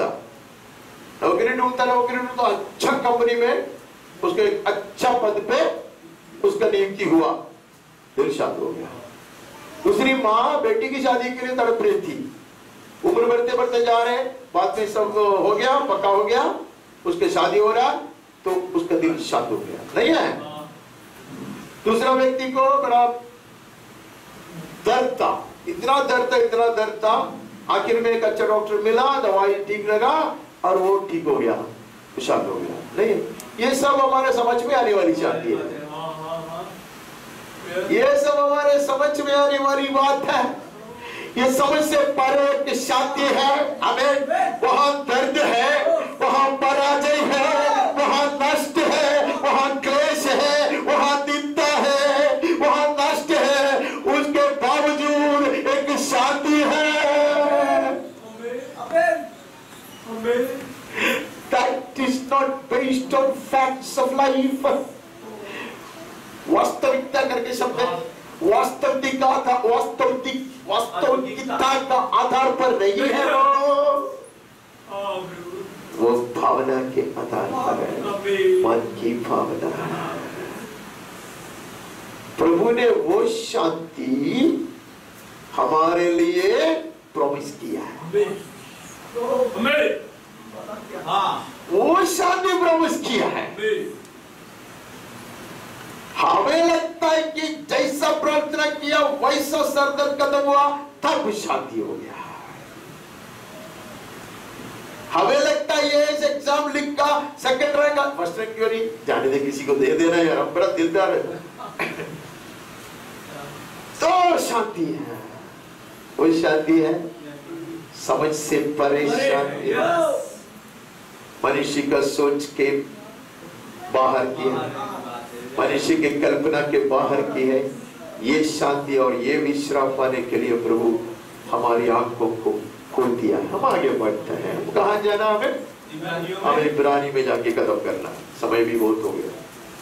अच्छा कंपनी में उसके अच्छा पद पे उसका नियुक्ति हुआ, दिल शांत हो गया। दूसरी माँ बेटी की शादी के लिए तड़प रही थी, उम्र बढ़ते बढ़ते जा रहे हैं, बाद में सब हो गया, पक्का हो गया, उसके शादी हो रहा, तो उसका दिल शांत हो गया, नहीं है। दूसरा व्यक्ति को बड़ा दर्द था, इतना दर्द था, आखिर में एक अच्छा डॉक्टर मिला, दवाई ठीक लगा और वो ठीक हो गया, शांत हो गया। नहीं, ये सब हमारे समझ में आने वाली शांति है, ये सब हमारे समझ में आने वाली बात है। ये समझ से परे की शांति है। आमीन। वहां दर्द है, वहां पराजय है, वहां नष्ट है, वहां क्लेश है, वहां निंदा है, वहां नष्ट है, उसके बावजूद एक शांति है। That is not based on facts of life. वास्तविकता करके शब्द है, वास्तविकता का आधार पर नहीं है, वो भावना के आधार पर है, मन की भावना। प्रभु ने वो शांति हमारे लिए प्रॉमिस किया है, वो शांति प्रॉमिस किया है। हमें लगता है कि जैसा प्रार्थना किया वैसा सरदर्द खत्म हुआ, तब शांति हो गया। हमें लगता है ये एग्जाम लिख का सेकंड रैंक, फर्स्ट रैंक क्यों नहीं, जाने दे, किसी को दे देना यार, हम बड़ा दिलदार है, तो शांति है। वो शांति है समझ से परे शांति है, मनुष्य का सोच के बाहर की है, मनुष्य के कल्पना के बाहर की है। ये शांति और ये विश्राम पाने के लिए प्रभु हमारी आंखों को खोल दिया है। हम आगे बढ़ते हैं। कहाँ जाना हमें इब्रानी में जाके कदम करना, समय भी बहुत हो गया।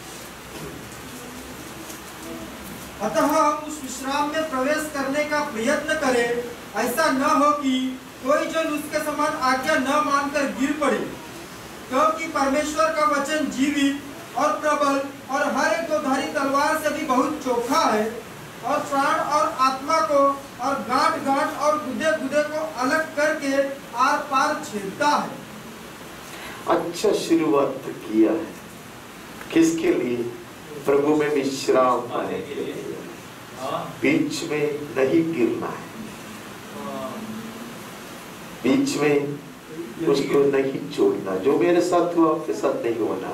अतः हम उस विश्राम में प्रवेश करने का प्रयत्न करें, ऐसा न हो कि कोई जन उसके समान आज्ञा न मानकर गिर पड़े, क्योंकि परमेश्वर का वचन जीवित और प्रबल और हर एक दोधारी तलवार से भी बहुत चोखा है, और प्राण और आत्मा को और गांठ गांठ और गुदे गुदे को अलग करके आर पार छेदता है। अच्छा शुरुआत किया है, किसके लिए? प्रभु में विश्राम पाने के लिए। बीच में नहीं गिरना है, बीच में उसको नहीं छोड़ना। जो मेरे साथ हुआ आपके साथ नहीं होना।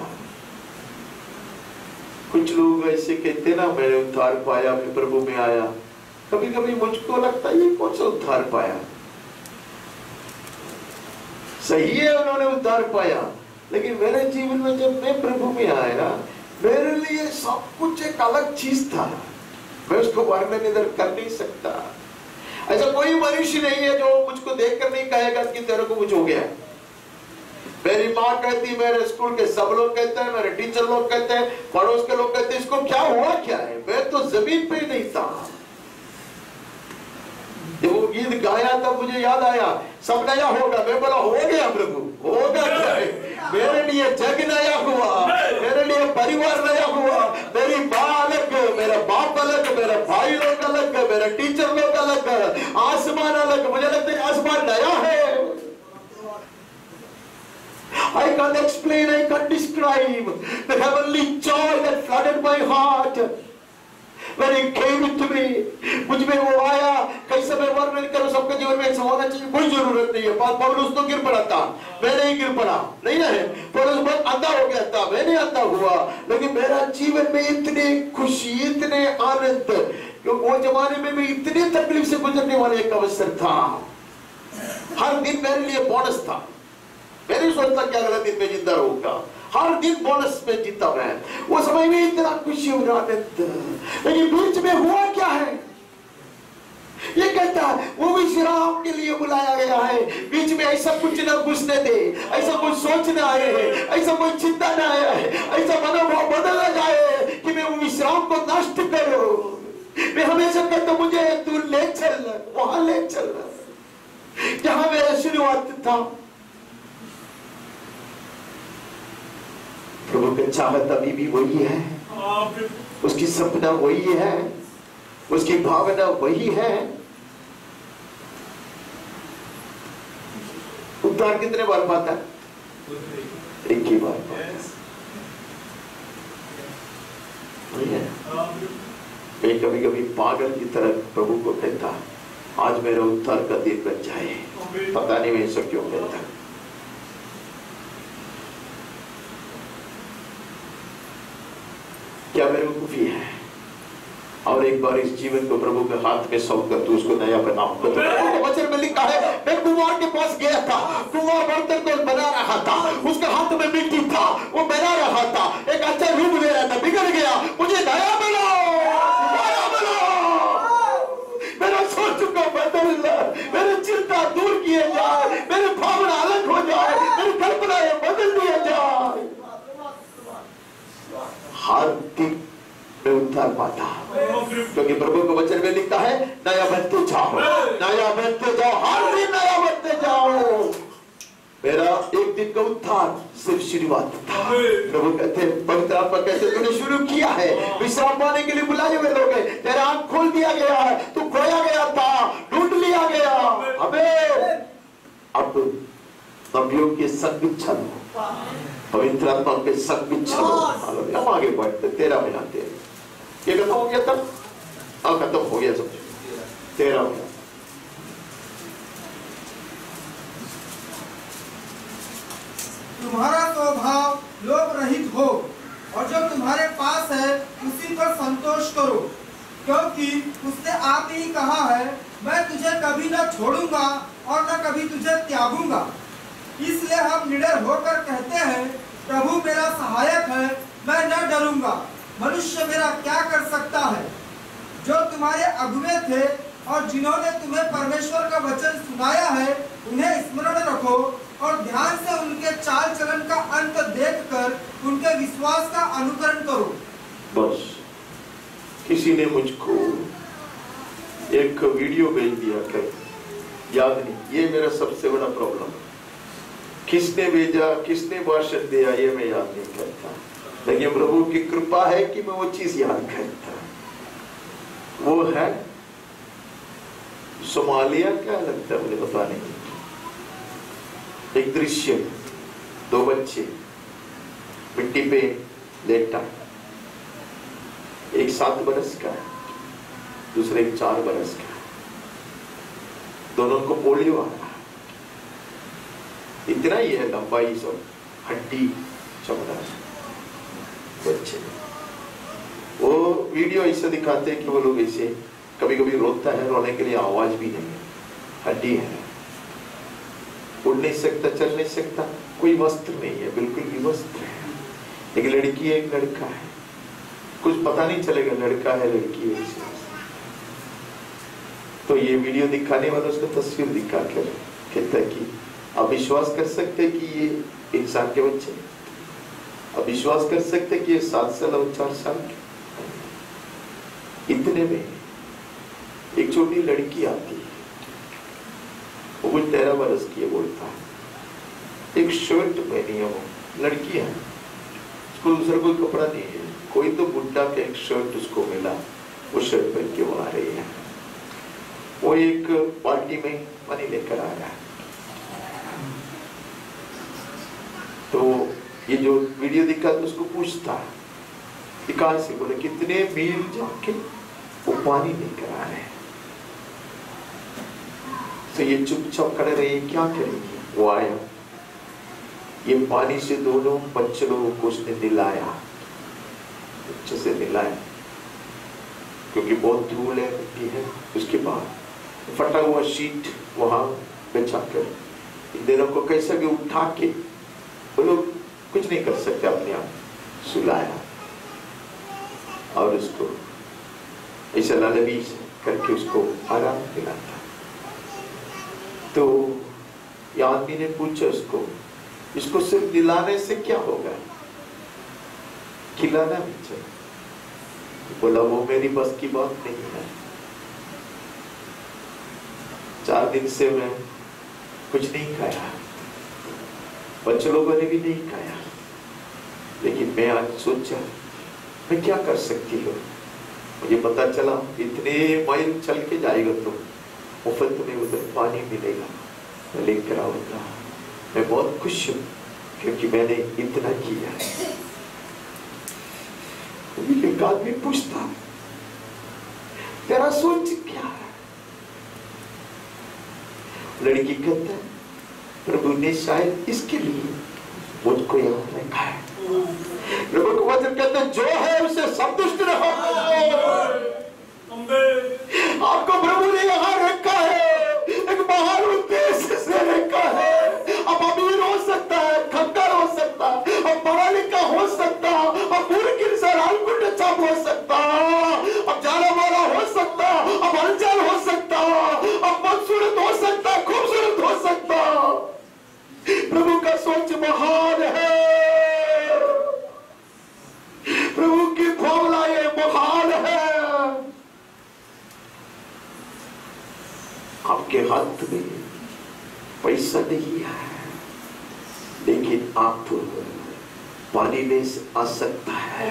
कुछ लोग ऐसे कहते ना, मैंने उद्धार पाया, मैं प्रभु में आया। कभी कभी मुझको लगता है ये कौन सा उद्धार पाया। सही है उन्होंने उद्धार पाया, लेकिन मेरे जीवन में जब मैं प्रभु में आया, मेरे लिए सब कुछ एक अलग चीज था। मैं उसको वर्णन इधर कर नहीं सकता। ऐसा कोई मनुष्य नहीं है जो मुझको देखकर नहीं कहेगा कि तेरे को कुछ हो गया। मेरी माँ कहती, मेरे स्कूल के सब लोग कहते हैं, मेरे टीचर लोग कहते हैं, पड़ोस के लोग कहते हैं, इसको क्या हुआ क्या है। मैं तो जमीन पे ही नहीं था। जब वो गीत गाया तब मुझे याद आया, सब नया होगा। मैं बोला हो गया प्रभु, होगा क्या है। मेरे लिए जग नया हुआ, मेरे लिए परिवार नया हुआ। मेरी माँ अलग, मेरा बाप अलग, मेरा भाई लोग अलग, मेरा टीचर लोग अलग, आसमान अलग। मुझे लगता है आसमान नया है। I can't explain, I can't describe the heavenly joy that flooded my heart when it came to me. मुझ में वो आया, कैसे मैं वर्णन करूं। सबके जीवन में ऐसा होना चाहिए, कोई जरूरत नहीं है। पौलुस तो गिर पड़ा था, मैं नहीं गिर पड़ा, नहीं है। पौलुस बहुत अंधा हो गया था, मैं नहीं अंधा हुआ। लेकिन मेरा जीवन में इतनी खुशी, इतने आनंद, क्योंकि वो जमाने में भी इतनी तकलीफ से गुजरने वाला एक अवसर था। हर दिन मेरे लिए बोनस था। मैं नहीं सोचता कि अगला दिन में जिंदा रहूंगा, हर दिन बोनस में जीता मैं। वो समय में इतना खुशी और आनंद। लेकिन बीच में हुआ क्या है, ये कहता है वो विश्राम के लिए बुलाया गया है। बीच में ऐसा कुछ न घुसने दे, ऐसा कुछ सोचने आए हैं, ऐसा कोई चिंता न आया है, ऐसा मनोभाव बदला जाए कि मैं वो विश्राम को नष्ट करूं। मैं हमेशा कहता मुझे तू ले चल, वहां ले चल जहां मेरा शुरुआत था। प्रभु की चाहत अभी भी वही है, उसकी सपना वही है, उसकी भावना वही है। उद्धार कितने बार पाता है? एक ही बार पाता है। मैं कभी कभी पागल की तरह प्रभु को कहता, आज मेरा उद्धार का दिन बन जाए। पता नहीं मैं ऐसा क्यों कहता। क्या मेरे बेवकूफी है? और एक बार इस जीवन को प्रभु के हाथ में सौंप कर तू उसको नया बनाओ। तो वचन में लिखा है, मैं कुमार के पास गया था, कुमार बर्तन को बना रहा था, उसके हाथ में मिट्टी था, वो बना रहा था, एक अच्छा रूप दे रहा था, बिगड़ गया, मुझे नया बनाओ, नया बनाओ। मेरा सोच को बदलना, मेरी चिंता दूर किए जाए, मेरे भावना अलग हो जाए, मेरी कल्पनाएं बदल दिया जाए। हर दिन में उद्धार पाता, क्योंकि प्रभु के वचन में लिखता है, नया बनते जाओ, नया बनते जाओ, हर दिन नया बनते जाओ। मेरा एक दिन का उद्धार सिर्फ शुरुआत था। प्रभु कहते, पवित्र आत्मा कहते, तूने शुरू किया है, विश्राम पाने के लिए बुलाए हुए लोग हैं, तेरा आंख खोल दिया गया है, तू खोया गया था, ढूंढ लिया गया। अब नबियों के संग में चलो, पवित्र आत्मा के संग में चलो। हम आगे बढ़ते, 13 मिनट ये खत्म हो गया तब, अब खत्म हो गया सब। 13 मिनट तुम्हारा स्वभाव लोभ रहित हो और जो तुम्हारे पास है उसी पर संतोष करो, क्योंकि उसने आप ही कहा है, मैं तुझे कभी न छोड़ूंगा और न कभी तुझे त्यागूंगा। इसलिए हम निडर होकर कहते हैं, प्रभु मेरा सहायक है, मैं न डरूंगा। मनुष्य मेरा क्या कर सकता है? जो तुम्हारे अगुवे थे और जिन्होंने तुम्हें परमेश्वर का वचन सुनाया है, उन्हें स्मरण रखो और ध्यान से उनके चाल चलन का अंत देखकर उनके विश्वास का अनुकरण करो। बस किसी ने मुझको एक वीडियो भेज दिया, कर याद नहीं, ये मेरा सबसे बड़ा प्रॉब्लम है। किसने भेजा, किसने भाषण दिया, ये मैं याद नहीं करता, लेकिन प्रभु की कृपा है कि मैं वो चीज याद करता। वो है सोमालिया, क्या लगता है मुझे पता नहीं। एक दृश्य, 2 बच्चे मिट्टी पे लेटा, एक 7 बरस का, दूसरे 4 बरस का, दोनों को पोलियो आ रहा। इतना ही है लंबाई, सब हड्डी चमड़ा बच्चे। वो वीडियो ऐसे दिखाते हैं कि वो लोग ऐसे कभी कभी रोता है, रोने के लिए आवाज भी नहीं है, हड्डी है, उड़ नहीं सकता, चल नहीं सकता, कोई वस्त्र नहीं है, बिल्कुल भी वस्त्र है। एक लड़की है, एक लड़का है, कुछ पता नहीं चलेगा लड़का है लड़की है। तो ये वीडियो दिखाने वाला उसको तस्वीर दिखा कर कहता है कि आप विश्वास कर सकते कि ये इंसान के बच्चे, आप विश्वास कर सकते कि ये 7 साल और 4 साल के। इतने में एक छोटी लड़की आती है, वो कुछ 13 बरस की है, बोलता है, एक शर्ट पहनी है, वो लड़की है, उसको दूसरा कोई कपड़ा नहीं है, कोई तो बुड्ढा का एक शर्ट उसको मिला, वो शर्ट पहन के वो आ रही है। वो एक पार्टी में मनी लेकर आ रहा है। तो ये जो वीडियो दिखा तो उसको पूछता है, कहां से, बोले कितने मील जाके वो पानी लेकर आ रहे हैं। तो ये चुपचाप खड़े रहे, क्या करेंगे। वो आया, ये पानी से दोनों बच्चे लोगों को उसने दिलाया, अच्छे से दिलाया, क्योंकि बहुत धूल है, मिट्टी है। उसके बाद फटा हुआ शीट वहां बिछाकर इन दोनों को कैसे भी उठा के, वो लोग कुछ नहीं कर सकते, अपने आप सुलाया और उसको ऐसा लालबी करके उसको आराम दिलाता। तो ये आदमी ने पूछा उसको, इसको सिर्फ दिलाने से क्या होगा, खिलाना भी चाहिए। बोला वो मेरी बस की बात नहीं है, 4 दिन से मैं कुछ नहीं खाया, बच्चे लोगों ने भी नहीं खाया, लेकिन मैं आज सोचा मैं क्या कर सकती हूँ। मुझे पता चला इतने माइल चल के जाएगा तो मुफ्त में उधर पानी मिलेगा, मैं लेकर आऊंगा। मैं बहुत खुश हूं क्योंकि मैंने इतना किया। एक आदमी पूछता तेरा सोच क्या है? लड़की कहता है प्रभु ने शायद इसके लिए मुझको यहाँ रखा है। प्रभु का वचन कहता है जो है उसे संतुष्ट रहो। आपको प्रभु ने यहाँ रखा है, एक महान उद्देश्य से रखा है। अब अमीर हो सकता है, खक्कर हो सकता है, अब पढ़ा लिखा हो सकता, अब मूर्ख इंसान अंगूठा छाप हो सकता, अब जाना माना हो सकता, अब अनजान हो सकता, अब बदसूरत हो सकता, खूबसूरत हो सकता। प्रभु का सोच महान है, प्रभु की भावनाएं महान है। आपके हाथ में पैसा नहीं है लेकिन आप पानी ले आ सकता है।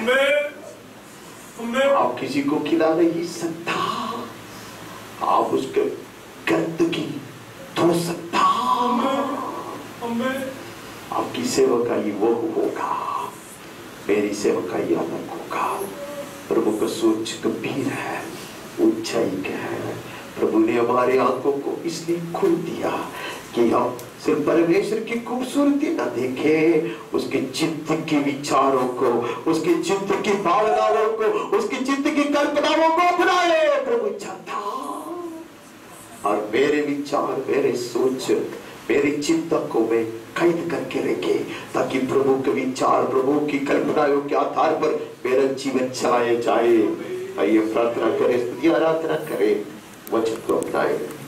आप किसी को खिला नहीं सकता, आप उसके गंदगी धो सकता। आपकी सेवकाई वो होगा, मेरी सेवकाई अलग होगा। प्रभु का सोच गंभीर है, ऊंचाई का है। प्रभु ने हमारे आंखों को इसलिए खोल दिया कि हम सिर्फ परमेश्वर की खूबसूरती न देखें, उसके चित्त के विचारों को, उसके चित्त की भावनाओं को, उसके चित्त की कल्पनाओं को अपनाए। प्रभु चाहता और मेरे विचार, मेरे सोच, मेरे चित्त को मैं कैद करके रखे ताकि प्रभु के विचार, प्रभु की कल्पनाओं के आधार पर मेरा जीवन चलाया जाए। आइए प्रार्थना करें, स्तुति आराधना करें, वचन को अपनाएं।